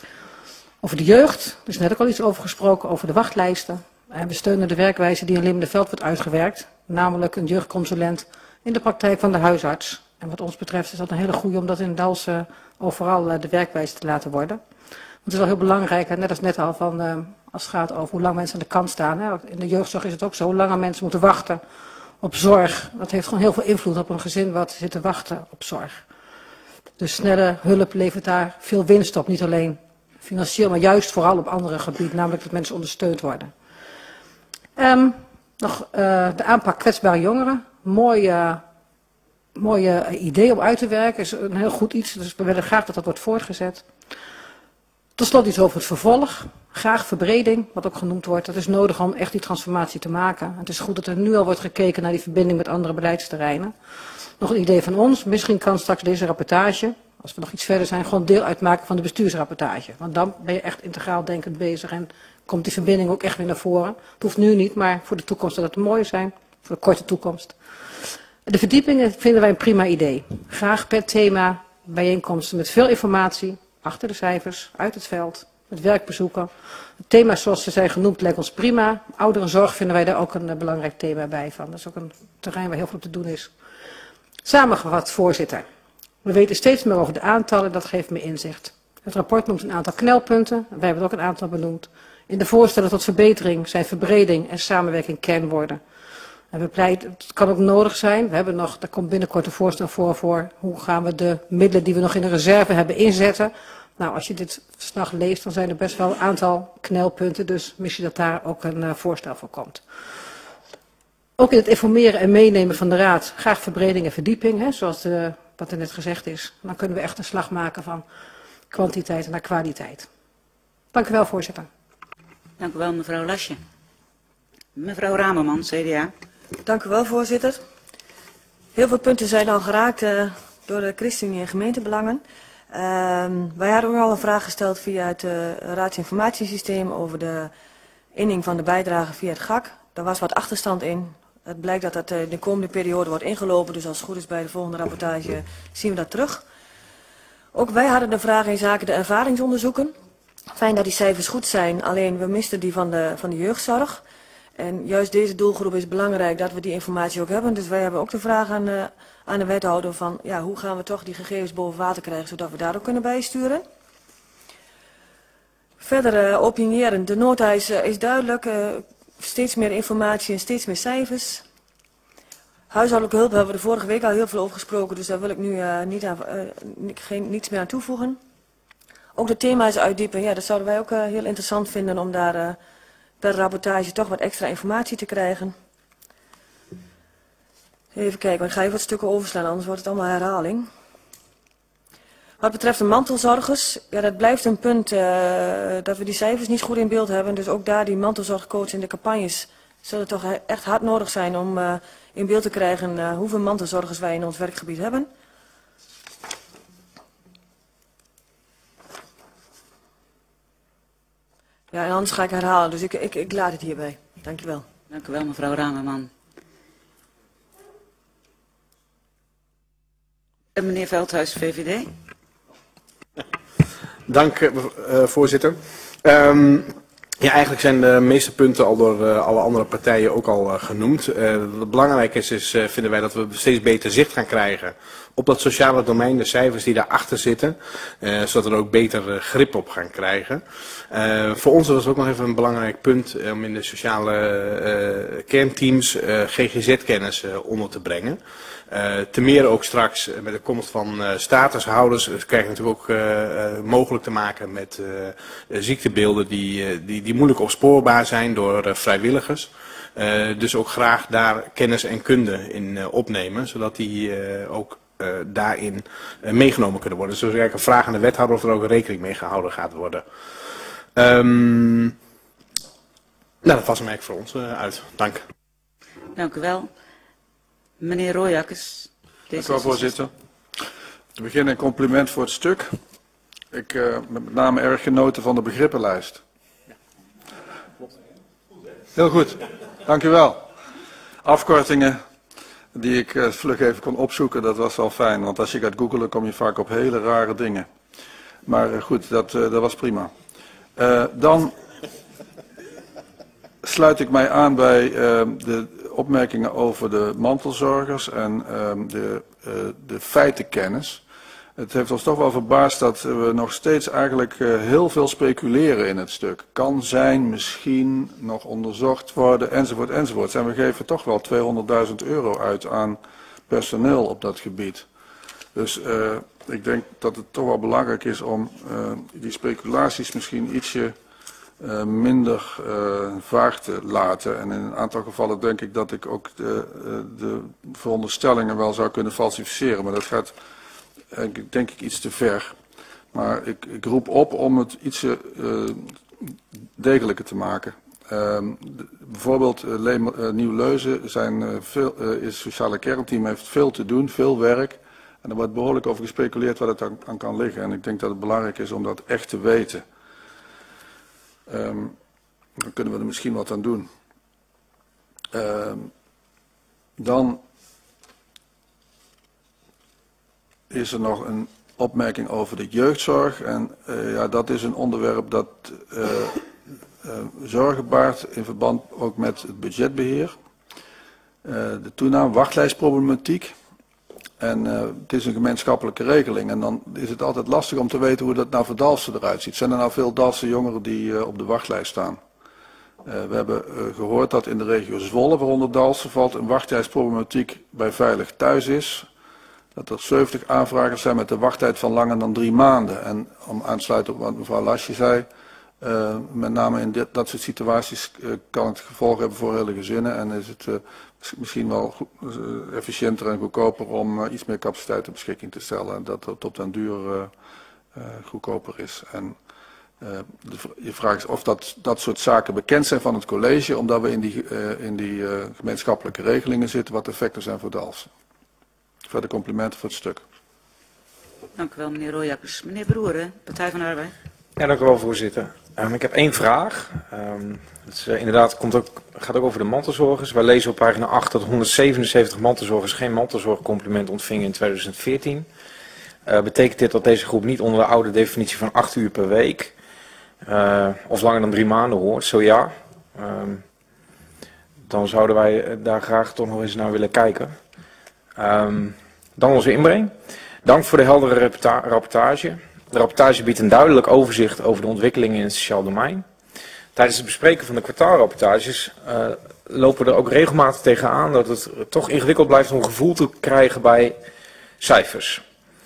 Over de jeugd, er is net ook al iets over gesproken, over de wachtlijsten. We steunen de werkwijze die in Leeuwardenveld wordt uitgewerkt, namelijk een jeugdconsulent in de praktijk van de huisarts. En wat ons betreft is dat een hele goede om dat in Dalsen overal de werkwijze te laten worden. Want het is wel heel belangrijk, net als net al, als het gaat over hoe lang mensen aan de kant staan. In de jeugdzorg is het ook zo, hoe langer mensen moeten wachten op zorg. Dat heeft gewoon heel veel invloed op een gezin wat zit te wachten op zorg. Dus snelle hulp levert daar veel winst op, niet alleen financieel, maar juist vooral op andere gebieden, namelijk dat mensen ondersteund worden. Nog de aanpak kwetsbare jongeren. Mooie idee om uit te werken. Is een heel goed iets, dus we willen graag dat dat wordt voortgezet. Tot slot iets over het vervolg. Graag verbreding, wat ook genoemd wordt. Dat is nodig om echt die transformatie te maken. Het is goed dat er nu al wordt gekeken naar die verbinding met andere beleidsterreinen. Nog een idee van ons. Misschien kan straks deze rapportage, als we nog iets verder zijn, gewoon deel uitmaken van de bestuursrapportage. Want dan ben je echt integraal denkend bezig en komt die verbinding ook echt weer naar voren. Het hoeft nu niet, maar voor de toekomst zal het mooi zijn. Voor de korte toekomst. De verdiepingen vinden wij een prima idee. Graag per thema bijeenkomsten met veel informatie, achter de cijfers, uit het veld, met werkbezoeken. Het thema's zoals ze zijn genoemd lijkt ons prima. Ouderenzorg vinden wij daar ook een belangrijk thema bij van. Dat is ook een terrein waar heel veel op te doen is. Samengevat, voorzitter. We weten steeds meer over de aantallen, dat geeft me inzicht. Het rapport noemt een aantal knelpunten, wij hebben er ook een aantal benoemd. In de voorstellen tot verbetering zijn verbreding en samenwerking kernwoorden. En we pleiten, het kan ook nodig zijn, daar komt binnenkort een voorstel voor hoe gaan we de middelen die we nog in de reserve hebben inzetten. Nou, als je dit verslag leest, dan zijn er best wel een aantal knelpunten, dus misschien dat daar ook een voorstel voor komt. Ook in het informeren en meenemen van de Raad, graag verbreding en verdieping, zoals wat er net gezegd is. Dan kunnen we echt een slag maken van kwantiteit naar kwaliteit. Dank u wel, voorzitter. Dank u wel, mevrouw Lasje. Mevrouw Ramerman, CDA. Dank u wel, voorzitter. Heel veel punten zijn al geraakt door de ChristenUnie en gemeentebelangen. Wij hadden ook al een vraag gesteld via het raadsinformatiesysteem over de inning van de bijdrage via het GAK. Daar was wat achterstand in. Het blijkt dat dat de komende periode wordt ingelopen, dus als het goed is bij de volgende rapportage zien we dat terug. Ook wij hadden de vraag in zaken de ervaringsonderzoeken. Fijn dat die cijfers goed zijn, alleen we misten die van de jeugdzorg. En juist deze doelgroep is belangrijk dat we die informatie ook hebben. Dus wij hebben ook de vraag aan de wethouder van ja, hoe gaan we toch die gegevens boven water krijgen, zodat we daar ook kunnen bijsturen. Verder opinierend, de nota is duidelijk. Steeds meer informatie en steeds meer cijfers. Huishoudelijke hulp hebben we de vorige week al heel veel over gesproken, dus daar wil ik nu niets meer aan toevoegen. Ook de thema's uitdiepen, ja, dat zouden wij ook heel interessant vinden om daar per rapportage toch wat extra informatie te krijgen. Even kijken, want ik ga even wat stukken overslaan, anders wordt het allemaal herhaling. Wat betreft de mantelzorgers, ja, dat blijft een punt dat we die cijfers niet goed in beeld hebben. Dus ook daar die mantelzorgcoach in de campagnes zullen toch echt hard nodig zijn om in beeld te krijgen hoeveel mantelzorgers wij in ons werkgebied hebben. Ja, en anders ga ik herhalen, dus ik laat het hierbij. Dank u wel. Dank u wel, mevrouw Ramerman. En meneer Veldhuis, VVD. Dank, voorzitter. Ja, eigenlijk zijn de meeste punten al door alle andere partijen ook al genoemd. Wat belangrijk is, vinden wij dat we steeds beter zicht gaan krijgen op dat sociale domein, de cijfers die daarachter zitten, zodat we er ook beter grip op gaan krijgen. Voor ons was ook nog even een belangrijk punt om in de sociale kernteams GGZ-kennis onder te brengen. Te meer ook straks met de komst van statushouders. Het krijgt natuurlijk ook mogelijk te maken met ziektebeelden die moeilijk opspoorbaar zijn door vrijwilligers. Dus ook graag daar kennis en kunde in opnemen, zodat die ook daarin meegenomen kunnen worden. Dus eigenlijk een vraag aan de wethouder of er ook rekening mee gehouden gaat worden. Nou, dat was hem eigenlijk voor ons uit. Dank. Dank u wel. Meneer Royakkers. Dank u wel, voorzitter. Te beginnen een compliment voor het stuk. Ik heb met name erg genoten van de begrippenlijst. Heel goed, dank u wel. Afkortingen die ik vlug even kon opzoeken, dat was wel fijn. Want als je gaat googlen, kom je vaak op hele rare dingen. Maar goed, dat was prima. Dan sluit ik mij aan bij de opmerkingen over de mantelzorgers en de feitenkennis. Het heeft ons toch wel verbaasd dat we nog steeds eigenlijk heel veel speculeren in het stuk. Kan zijn, misschien, nog onderzocht worden, enzovoort, enzovoort. En we geven toch wel €200.000 uit aan personeel op dat gebied. Dus ik denk dat het toch wel belangrijk is om die speculaties misschien ietsje minder vaag te laten. En in een aantal gevallen denk ik dat ik ook de veronderstellingen wel zou kunnen falsificeren. Maar dat gaat denk ik iets te ver. Maar ik roep op om het ietsje degelijker te maken. Bijvoorbeeld Nieuw-Leuzen is sociale kernteam, heeft veel te doen, veel werk. En er wordt behoorlijk over gespeculeerd wat het aan kan liggen. En ik denk dat het belangrijk is om dat echt te weten. Dan kunnen we er misschien wat aan doen. Dan is er nog een opmerking over de jeugdzorg. En ja, dat is een onderwerp dat zorgen baart in verband ook met het budgetbeheer. De toename wachtlijstproblematiek. En het is een gemeenschappelijke regeling. En dan is het altijd lastig om te weten hoe dat nou voor Dalfsen eruit ziet. Zijn er nou veel Dalfsen jongeren die op de wachtlijst staan? We hebben gehoord dat in de regio Zwolle, waaronder Dalfsen valt, een wachtlijstproblematiek bij Veilig Thuis is. Dat er 70 aanvragers zijn met een wachttijd van langer dan 3 maanden. En om aansluiten op wat mevrouw Lasje zei, met name in dat soort situaties kan het gevolg hebben voor hele gezinnen. En is het misschien wel efficiënter en goedkoper om iets meer capaciteit ter beschikking te stellen. En dat het op den duur goedkoper is. En je vraag is of dat soort zaken bekend zijn van het college, omdat we in die gemeenschappelijke regelingen zitten wat effecten zijn voor Dalfsen. Verder complimenten voor het stuk. Dank u wel, meneer Royakkers. Meneer Broeren, Partij van de Arbeid. Ja, dank u wel, voorzitter. Ik heb 1 vraag. Het is, inderdaad gaat ook over de mantelzorgers. Wij lezen op pagina 8 dat 177 mantelzorgers geen mantelzorgcompliment ontvingen in 2014. Betekent dit dat deze groep niet onder de oude definitie van 8 uur per week of langer dan 3 maanden hoort? Zo ja. Dan zouden wij daar graag toch nog eens naar willen kijken. Dan onze inbreng. Dank voor de heldere rapportage. De rapportage biedt een duidelijk overzicht over de ontwikkelingen in het sociaal domein. Tijdens het bespreken van de kwartaalrapportages lopen we er ook regelmatig tegenaan dat het toch ingewikkeld blijft om een gevoel te krijgen bij cijfers.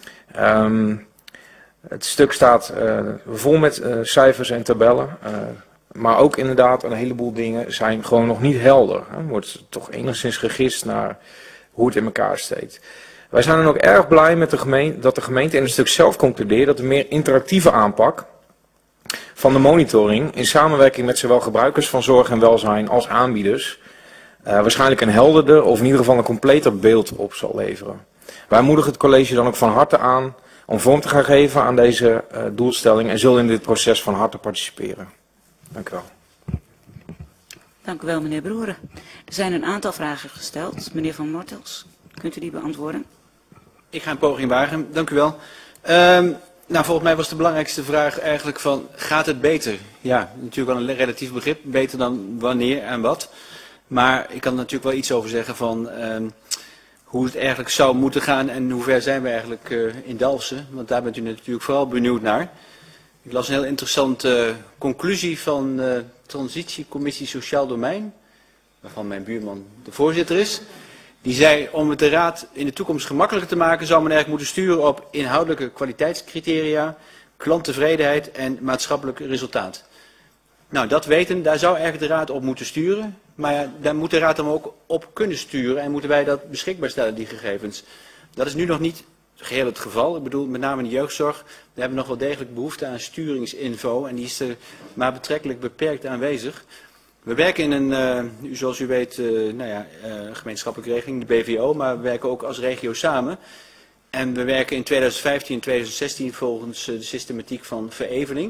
Het stuk staat vol met cijfers en tabellen, maar ook inderdaad een heleboel dingen zijn gewoon nog niet helder. Er wordt toch enigszins gegist naar hoe het in elkaar steekt. Wij zijn dan ook erg blij met dat de gemeente in het stuk zelf concludeert dat een meer interactieve aanpak van de monitoring in samenwerking met zowel gebruikers van zorg en welzijn als aanbieders waarschijnlijk een helderder of in ieder geval een completer beeld op zal leveren. Wij moedigen het college dan ook van harte aan om vorm te gaan geven aan deze doelstelling en zullen in dit proces van harte participeren. Dank u wel. Dank u wel, meneer Broeren. Er zijn een aantal vragen gesteld. Meneer Van Mortels, kunt u die beantwoorden? Ik ga een poging wagen. Dank u wel. Nou, volgens mij was de belangrijkste vraag eigenlijk van, gaat het beter? Ja, natuurlijk wel een relatief begrip. Beter dan wanneer en wat. Maar ik kan er natuurlijk wel iets over zeggen van hoe het eigenlijk zou moeten gaan en hoe ver zijn we eigenlijk in Dalfsen. Want daar bent u natuurlijk vooral benieuwd naar. Ik las een heel interessante conclusie van de Transitiecommissie Sociaal Domein, waarvan mijn buurman de voorzitter is. Die zei, om het de Raad in de toekomst gemakkelijker te maken, zou men eigenlijk moeten sturen op inhoudelijke kwaliteitscriteria, klanttevredenheid en maatschappelijk resultaat. Nou, dat weten, daar zou eigenlijk de Raad op moeten sturen. Maar ja, daar moet de Raad dan ook op kunnen sturen en moeten wij dat beschikbaar stellen, die gegevens. Dat is nu nog niet geheel het geval. Ik bedoel, met name in de jeugdzorg, daar hebben we nog wel degelijk behoefte aan sturingsinfo en die is er maar betrekkelijk beperkt aanwezig. We werken in een, zoals u weet, gemeenschappelijke regeling, de BVO, maar we werken ook als regio samen. En we werken in 2015 en 2016 volgens de systematiek van verevening.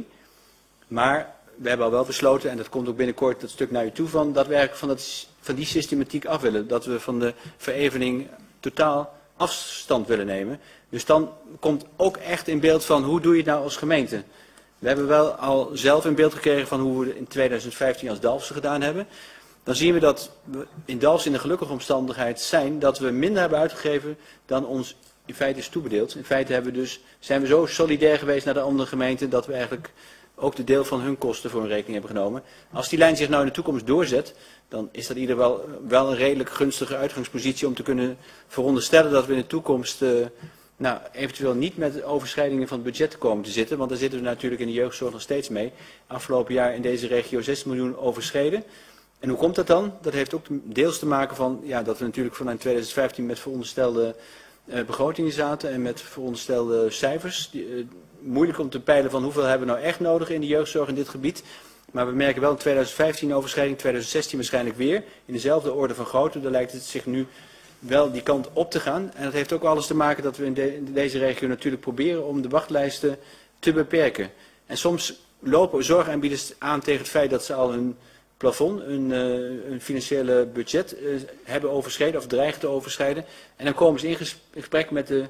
Maar we hebben al wel besloten, en dat komt ook binnenkort dat stuk naar u toe, van dat we eigenlijk van die systematiek af willen. Dat we van de verevening totaal afstand willen nemen. Dus dan komt ook echt in beeld van hoe doe je het nou als gemeente. We hebben wel al zelf in beeld gekregen van hoe we het in 2015 als Dalfsen gedaan hebben. Dan zien we dat we in Dalfsen in de gelukkige omstandigheid zijn dat we minder hebben uitgegeven dan ons in feite is toebedeeld. In feite zijn we zo solidair geweest naar de andere gemeenten dat we eigenlijk ook de deel van hun kosten voor een rekening hebben genomen. Als die lijn zich nou in de toekomst doorzet, dan is dat ieder wel een redelijk gunstige uitgangspositie om te kunnen veronderstellen dat we in de toekomst eventueel niet met overschrijdingen van het budget komen te zitten. Want daar zitten we natuurlijk in de jeugdzorg nog steeds mee. Afgelopen jaar in deze regio 6 miljoen overschreden. En hoe komt dat dan? Dat heeft ook deels te maken van dat we natuurlijk vanuit 2015 met veronderstelde begrotingen zaten en met veronderstelde cijfers. Moeilijk om te peilen van hoeveel hebben we nou echt nodig in de jeugdzorg in dit gebied. Maar we merken wel in 2015 overschrijding, 2016 waarschijnlijk weer. In dezelfde orde van grootte, daar lijkt het zich nu wel die kant op te gaan. En dat heeft ook alles te maken dat we in deze regio natuurlijk proberen om de wachtlijsten te beperken. En soms lopen zorgaanbieders aan tegen het feit dat ze al hun plafond, een financiële budget hebben overschreden of dreigen te overschrijden. En dan komen ze in gesprek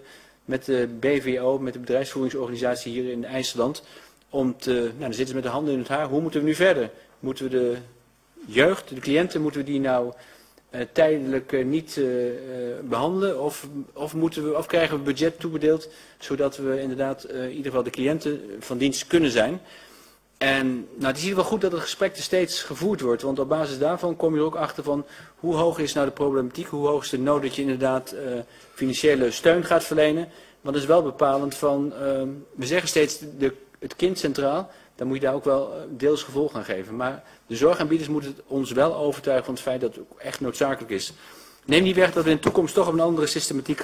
met de BVO, met de bedrijfsvoeringsorganisatie hier in IJsland. Dan zitten ze met de handen in het haar. Hoe moeten we nu verder? Moeten we de jeugd, de cliënten, moeten we die nou tijdelijk niet behandelen? Of krijgen we budget toebedeeld, zodat we inderdaad in ieder geval de cliënten van dienst kunnen zijn? En het is in ieder geval goed dat het gesprek er steeds gevoerd wordt. Want op basis daarvan kom je er ook achter van hoe hoog is nou de problematiek, hoe hoog is de nood dat je inderdaad financiële steun gaat verlenen. Want dat is wel bepalend van, we zeggen steeds het kind centraal, dan moet je daar ook wel deels gevolg aan geven. Maar de zorgaanbieders moeten ons wel overtuigen van het feit dat het ook echt noodzakelijk is. Neem niet weg dat we in de toekomst toch op een andere systematiek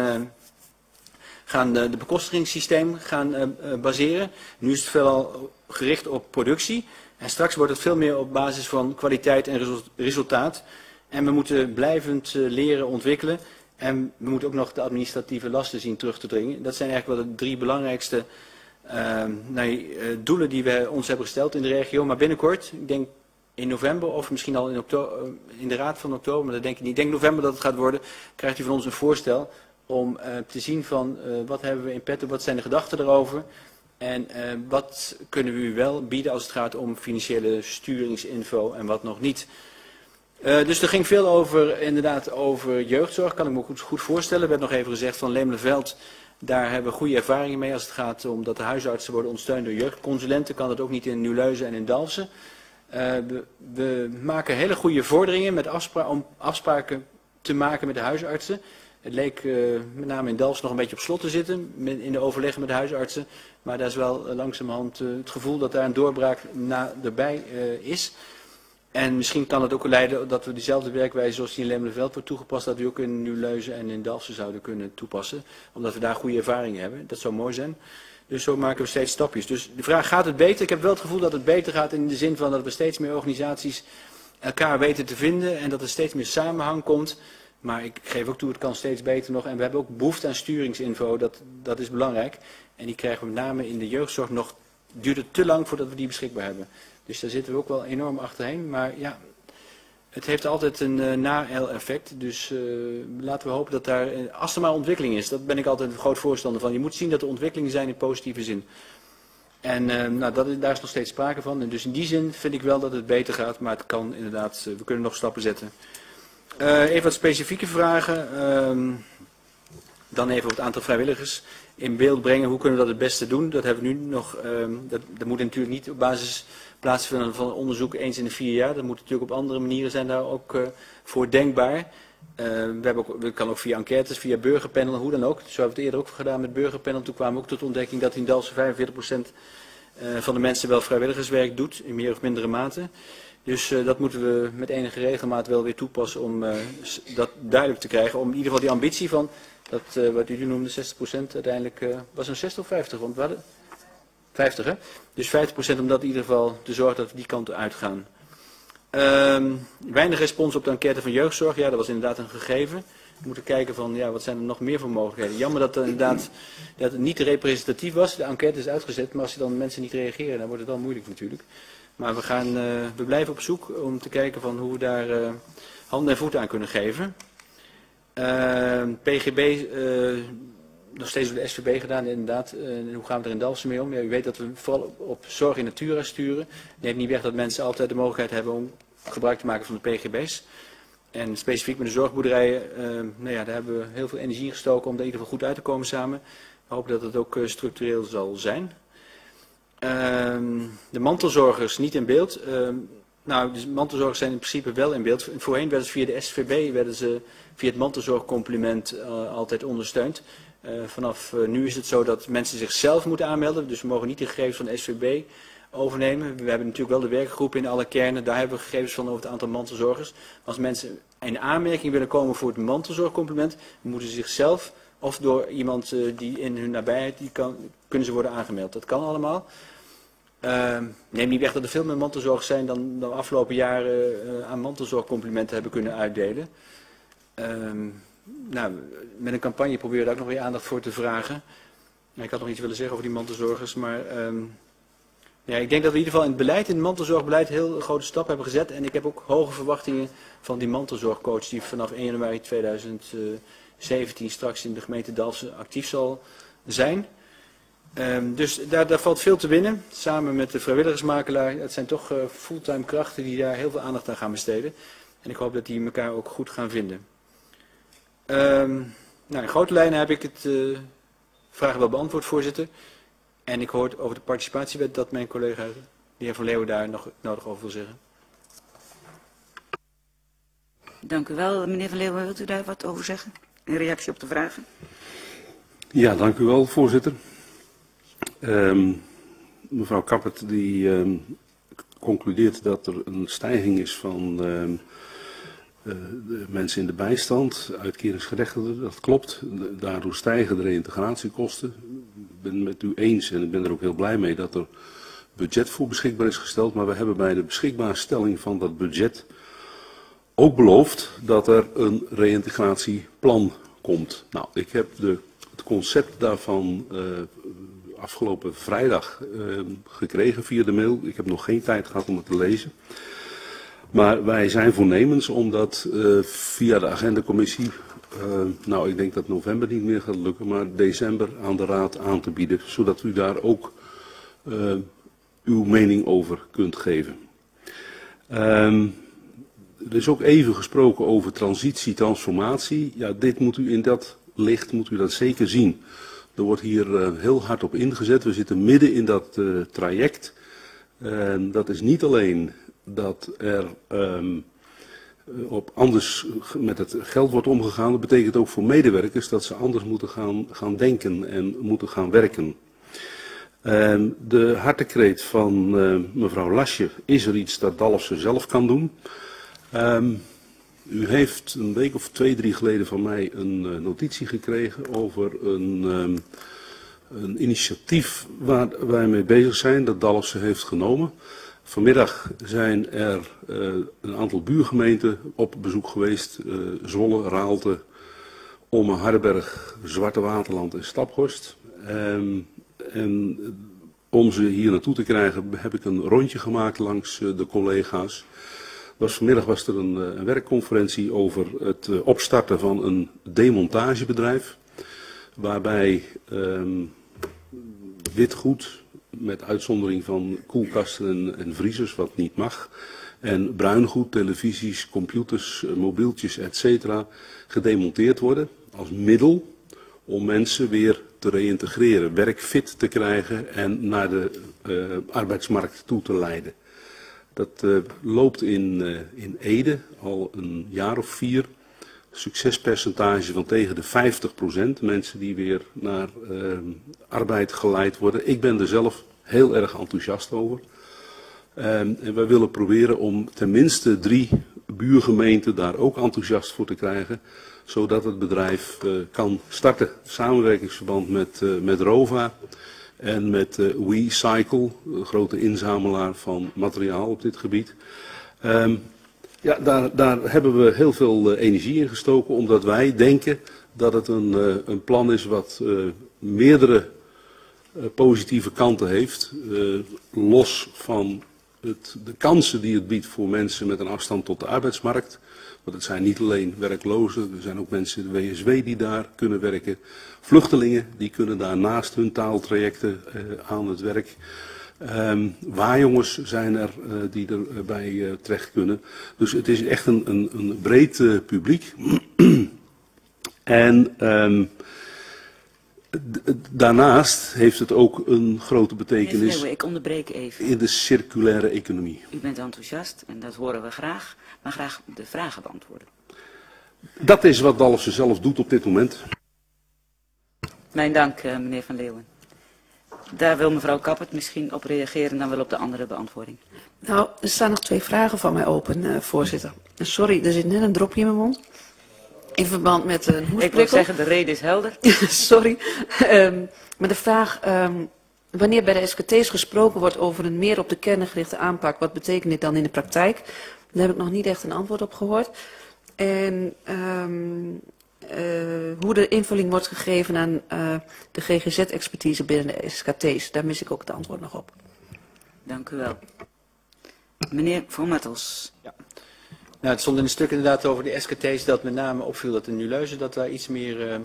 gaan de bekostigingssysteem gaan baseren. Nu is het veelal gericht op productie. En straks wordt het veel meer op basis van kwaliteit en resultaat. En we moeten blijvend leren, ontwikkelen. En we moeten ook nog de administratieve lasten zien terug te dringen. Dat zijn eigenlijk wel de 3 belangrijkste doelen die we ons hebben gesteld in de regio. Maar binnenkort, ik denk in november of misschien al in de raad van oktober, maar dat denk ik niet. Ik denk november dat het gaat worden, krijgt u van ons een voorstel om te zien van wat hebben we in petto, wat zijn de gedachten erover en wat kunnen we u wel bieden als het gaat om financiële sturingsinfo en wat nog niet. Dus er ging veel over, inderdaad, over jeugdzorg, kan ik me goed voorstellen. Er werd nog even gezegd van Lemelenveld, daar hebben we goede ervaringen mee als het gaat om dat de huisartsen worden ondersteund door jeugdconsulenten. Kan dat ook niet in Nieuwleuzen en in Dalfsen. We maken hele goede vorderingen met om afspraken te maken met de huisartsen. Het leek met name in Dalfsen nog een beetje op slot te zitten in de overleggen met de huisartsen. Maar daar is wel langzamerhand het gevoel dat daar een doorbraak erbij is. En misschien kan het ook leiden dat we diezelfde werkwijze zoals die in Lemelenveld wordt toegepast, dat we ook in Nieuwleuzen en in Dalfsen zouden kunnen toepassen. Omdat we daar goede ervaringen hebben. Dat zou mooi zijn. Dus zo maken we steeds stapjes. Dus de vraag, gaat het beter? Ik heb wel het gevoel dat het beter gaat in de zin van dat we steeds meer organisaties elkaar weten te vinden en dat er steeds meer samenhang komt. Maar ik geef ook toe, het kan steeds beter nog. En we hebben ook behoefte aan sturingsinfo, dat is belangrijk. En die krijgen we met name in de jeugdzorg nog, duurt het te lang voordat we die beschikbaar hebben. Dus daar zitten we ook wel enorm achterheen. Maar ja, het heeft altijd een na-effect. Dus laten we hopen dat daar, als er maar ontwikkeling is, dat ben ik altijd een groot voorstander van. Je moet zien dat er ontwikkelingen zijn in positieve zin. En daar is nog steeds sprake van. En dus in die zin vind ik wel dat het beter gaat. Maar het kan inderdaad, we kunnen nog stappen zetten. Even wat specifieke vragen. Dan even het aantal vrijwilligers in beeld brengen. Hoe kunnen we dat het beste doen? Dat hebben we nu nog. Dat moet natuurlijk niet op basis plaatsvinden van onderzoek eens in de 4 jaar. Dat moet natuurlijk op andere manieren zijn daar ook voor denkbaar. We kan ook via enquêtes, via burgerpanel, hoe dan ook. Zo hebben we het eerder ook gedaan met burgerpanel. Toen kwamen we ook tot de ontdekking dat in Dalfsen 45% van de mensen wel vrijwilligerswerk doet, in meer of mindere mate. Dus dat moeten we met enige regelmaat wel weer toepassen om dat duidelijk te krijgen. Om in ieder geval die ambitie van, wat u noemde, 60% uiteindelijk, was een 60 of 50? Want we hadden 50, hè? Dus 50% om dat in ieder geval te zorgen dat we die kant uitgaan. Weinig respons op de enquête van jeugdzorg. Ja, dat was inderdaad een gegeven. We moeten kijken van, ja, wat zijn er nog meer voor mogelijkheden. Jammer dat, inderdaad, dat het niet representatief was. De enquête is uitgezet, maar als dan mensen niet reageren, dan wordt het wel moeilijk natuurlijk. Maar we blijven op zoek om te kijken van hoe we daar handen en voeten aan kunnen geven. PGB, nog steeds door de SVB gedaan inderdaad. En hoe gaan we er in Dalfsen mee om? Ja, u weet dat we vooral op zorg in natura sturen. Neemt niet weg dat mensen altijd de mogelijkheid hebben om gebruik te maken van de PGB's. En specifiek met de zorgboerderijen, daar hebben we heel veel energie gestoken om er in ieder geval goed uit te komen samen. We hopen dat het ook structureel zal zijn. De mantelzorgers niet in beeld. De mantelzorgers zijn in principe wel in beeld. Voorheen werden ze via de SVB, via het mantelzorgcomplement altijd ondersteund. Vanaf nu is het zo dat mensen zichzelf moeten aanmelden. Dus we mogen niet de gegevens van de SVB overnemen. We hebben natuurlijk wel de werkgroep in alle kernen. Daar hebben we gegevens van over het aantal mantelzorgers. Als mensen in aanmerking willen komen voor het mantelzorgcomplement, moeten ze zichzelf of door iemand die in hun nabijheid, kunnen ze worden aangemeld. Dat kan allemaal. Neem niet weg dat er veel meer mantelzorgers zijn dan de afgelopen jaren aan mantelzorgcomplimenten hebben kunnen uitdelen. Met een campagne proberen we daar ook nog weer aandacht voor te vragen. Ik had nog iets willen zeggen over die mantelzorgers, maar ik denk dat we in ieder geval in het mantelzorgbeleid heel grote stappen hebben gezet. En ik heb ook hoge verwachtingen van die mantelzorgcoach die vanaf 1 januari 2017 straks in de gemeente Dalfsen actief zal zijn. Dus daar valt veel te winnen, samen met de vrijwilligersmakelaar. Het zijn toch fulltime krachten die daar heel veel aandacht aan gaan besteden. En ik hoop dat die elkaar ook goed gaan vinden. In grote lijnen heb ik het vragen wel beantwoord, voorzitter. En ik hoor over de participatiewet dat mijn collega, de heer Van Leeuwen, daar nog nodig over wil zeggen. Dank u wel. Meneer Van Leeuwen, wilt u daar wat over zeggen? In reactie op de vragen? Ja, dank u wel, voorzitter. Mevrouw Kappert die concludeert dat er een stijging is van de mensen in de bijstand, uitkeringsgerechtigden, dat klopt. Daardoor stijgen de reïntegratiekosten. Ik ben het met u eens en ik ben er ook heel blij mee dat er budget voor beschikbaar is gesteld. Maar we hebben bij de beschikbaarstelling van dat budget ook beloofd dat er een reïntegratieplan komt. Nou, ik heb het concept daarvan afgelopen vrijdag gekregen via de mail. Ik heb nog geen tijd gehad om het te lezen. Maar wij zijn voornemens om dat via de agendacommissie, nou ik denk dat november niet meer gaat lukken, maar december aan de Raad aan te bieden. Zodat u daar ook uw mening over kunt geven. Er is ook even gesproken over transitie, transformatie. Ja, dit moet u in dat licht moet u dat zeker zien. Er wordt hier heel hard op ingezet. We zitten midden in dat traject. Dat is niet alleen dat er op anders met het geld wordt omgegaan. Dat betekent ook voor medewerkers dat ze anders moeten gaan denken en moeten gaan werken. De hartekreet van mevrouw Lasje, is er iets dat Dalfsen zelf kan doen? U heeft een week of 2, 3 geleden van mij een notitie gekregen over een initiatief waar wij mee bezig zijn, dat Dalfsen heeft genomen. Vanmiddag zijn er een aantal buurgemeenten op bezoek geweest, Zwolle, Raalte, Ommen, Hardenberg, Zwarte Waterland en Staphorst. En om ze hier naartoe te krijgen heb ik een rondje gemaakt langs de collega's. Vanmiddag was er een werkconferentie over het opstarten van een demontagebedrijf. Waarbij witgoed, met uitzondering van koelkasten en vriezers, wat niet mag. En bruingoed, televisies, computers, mobieltjes, etc. gedemonteerd worden als middel om mensen weer te reïntegreren, werkfit te krijgen en naar de arbeidsmarkt toe te leiden. Dat loopt in Ede al een jaar of 4. Succespercentage van tegen de 50%. Mensen die weer naar arbeid geleid worden. Ik ben er zelf heel erg enthousiast over. En wij willen proberen om tenminste 3 buurgemeenten daar ook enthousiast voor te krijgen. Zodat het bedrijf kan starten. Samenwerkingsverband met Rova. En met WeCycle, een grote inzamelaar van materiaal op dit gebied. Ja, daar hebben we heel veel energie in gestoken, omdat wij denken dat het een plan is wat meerdere positieve kanten heeft. Los van de kansen die het biedt voor mensen met een afstand tot de arbeidsmarkt. Want het zijn niet alleen werklozen, er zijn ook mensen in de WSW die daar kunnen werken. Vluchtelingen, die kunnen daar naast hun taaltrajecten aan het werk. Waarjongens zijn er die erbij terecht kunnen. Dus het is echt een breed publiek. En daarnaast heeft het ook een grote betekenis ik onderbreek even. In de circulaire economie. U bent enthousiast en dat horen we graag, maar graag de vragen beantwoorden. Dat is wat Dalfsen zelf doet op dit moment. Mijn dank, meneer Van Leeuwen. Daar wil mevrouw Kappert misschien op reageren, dan wel op de andere beantwoording. Nou, er staan nog 2 vragen van mij open, voorzitter. Sorry, er zit net een dropje in mijn mond. In verband met een hoestprikkel. Ik wil zeggen, de reden is helder. Sorry. Maar de vraag, wanneer bij de SKT's gesproken wordt over een meer op de kern gerichte aanpak, wat betekent dit dan in de praktijk? Daar heb ik nog niet echt een antwoord op gehoord. En hoe de invulling wordt gegeven aan de GGZ-expertise binnen de SKT's, daar mis ik ook het antwoord nog op. Dank u wel. Meneer Van Mattels. Ja. Nou, het stond in een stuk inderdaad over de SKT's dat met name opviel dat in Nuleuzen dat daar iets meer,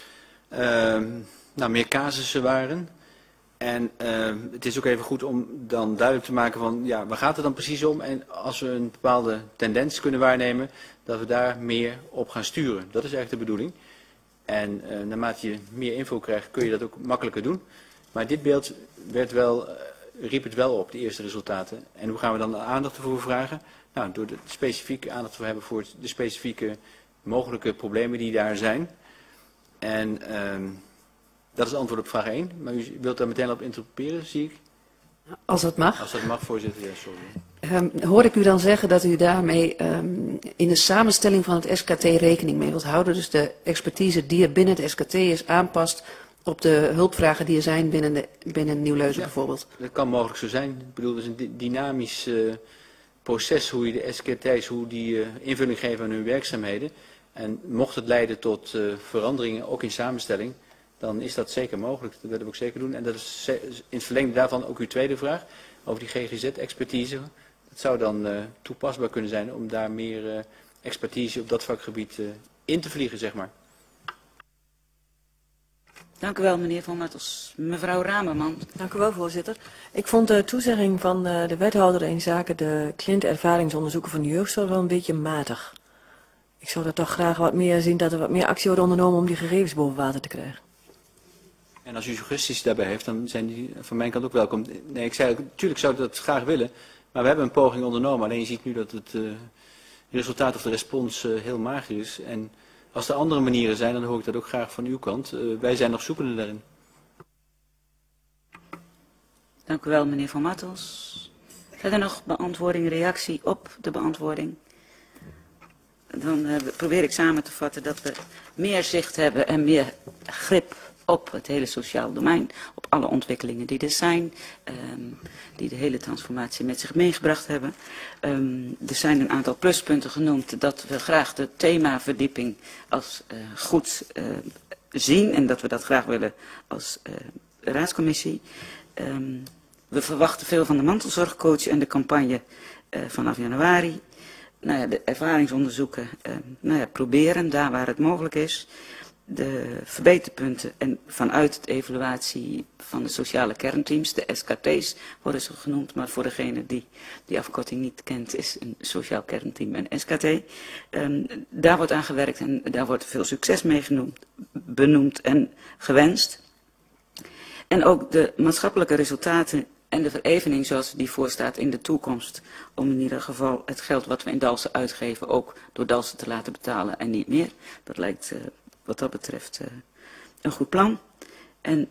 meer casussen waren. En het is ook even goed om dan duidelijk te maken van, ja, waar gaat het dan precies om? En als we een bepaalde tendens kunnen waarnemen, dat we daar meer op gaan sturen. Dat is eigenlijk de bedoeling. En naarmate je meer info krijgt, kun je dat ook makkelijker doen. Maar dit beeld riep het wel op, de eerste resultaten. En hoe gaan we dan de aandacht ervoor vragen? Nou, door de specifieke aandacht te hebben voor de specifieke mogelijke problemen die daar zijn. En dat is het antwoord op vraag 1. Maar u wilt daar meteen op interpreteren, zie ik. Als dat mag. Als dat mag, voorzitter, ja, sorry. Hoor ik u dan zeggen dat u daarmee in de samenstelling van het SKT rekening mee wilt houden? Dus de expertise die er binnen het SKT is aanpast op de hulpvragen die er zijn binnen Nieuw-Leuzen bijvoorbeeld? Dat kan mogelijk zo zijn. Ik bedoel, het is een dynamisch proces hoe je de SKT's, hoe die invulling geven aan hun werkzaamheden. En mocht het leiden tot veranderingen, ook in samenstelling, dan is dat zeker mogelijk. Dat willen we ook zeker doen. En dat is in het verlengde daarvan ook uw tweede vraag over die GGZ-expertise. Het zou dan toepasbaar kunnen zijn om daar meer expertise op dat vakgebied in te vliegen, zeg maar. Dank u wel, meneer Van Mattels. Mevrouw Ramerman. Dank u wel, voorzitter. Ik vond de toezegging van de wethouder in zaken de cliëntervaringsonderzoeken van de jeugdzorg wel een beetje matig. Ik zou er toch graag wat meer zien dat er wat meer actie wordt ondernomen om die gegevens boven water te krijgen. En als u suggesties daarbij heeft, dan zijn die van mijn kant ook welkom. Nee, ik zei, natuurlijk zou ik dat graag willen, maar we hebben een poging ondernomen. Alleen je ziet nu dat het resultaat of de respons heel mager is. En als er andere manieren zijn, dan hoor ik dat ook graag van uw kant. Wij zijn nog zoekende daarin. Dank u wel, meneer Van Mattels. Verder nog beantwoording, reactie op de beantwoording. Dan probeer ik samen te vatten dat we meer zicht hebben en meer grip op het hele sociaal domein, op alle ontwikkelingen die er zijn, die de hele transformatie met zich meegebracht hebben. Er zijn een aantal pluspunten genoemd dat we graag de themaverdieping als goed zien en dat we dat graag willen als raadscommissie. We verwachten veel van de mantelzorgcoach en de campagne vanaf januari. Nou ja, de ervaringsonderzoeken proberen daar waar het mogelijk is. De verbeterpunten en vanuit de evaluatie van de sociale kernteams, de SKT's worden ze genoemd, maar voor degene die die afkorting niet kent is een sociaal kernteam een SKT. Daar wordt aan gewerkt en daar wordt veel succes mee benoemd en gewenst. En ook de maatschappelijke resultaten en de verevening zoals die voorstaat in de toekomst, om in ieder geval het geld wat we in Dalfsen uitgeven ook door Dalfsen te laten betalen en niet meer. Dat lijkt wat dat betreft een goed plan. En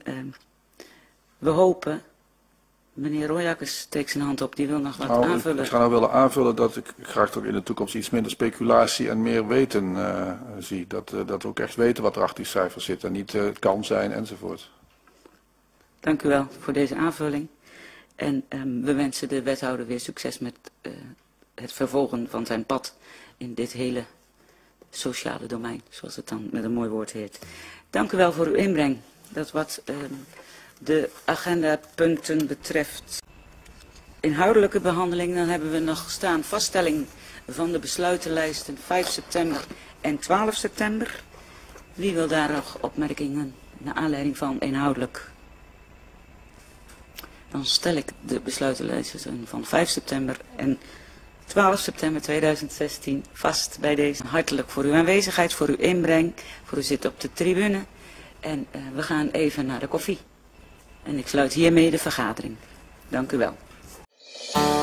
we hopen, meneer Royakkers steekt zijn hand op, die wil nog wat aanvullen. Ik zou nou willen aanvullen dat ik graag toch in de toekomst iets minder speculatie en meer weten zie. Dat we ook echt weten wat er achter die cijfers zit en niet het kan zijn enzovoort. Dank u wel voor deze aanvulling. En we wensen de wethouder weer succes met het vervolgen van zijn pad in dit hele sociale domein, zoals het dan met een mooi woord heet. Dank u wel voor uw inbreng. Dat wat de agendapunten betreft. Inhoudelijke behandeling, dan hebben we nog staan vaststelling van de besluitenlijsten 5 september en 12 september. Wie wil daar nog opmerkingen naar aanleiding van inhoudelijk? Dan stel ik de besluitenlijsten van 5 september en 12 september 2016 vast bij deze. Hartelijk voor uw aanwezigheid, voor uw inbreng, voor uw zit op de tribune. En we gaan even naar de koffie. En ik sluit hiermee de vergadering. Dank u wel.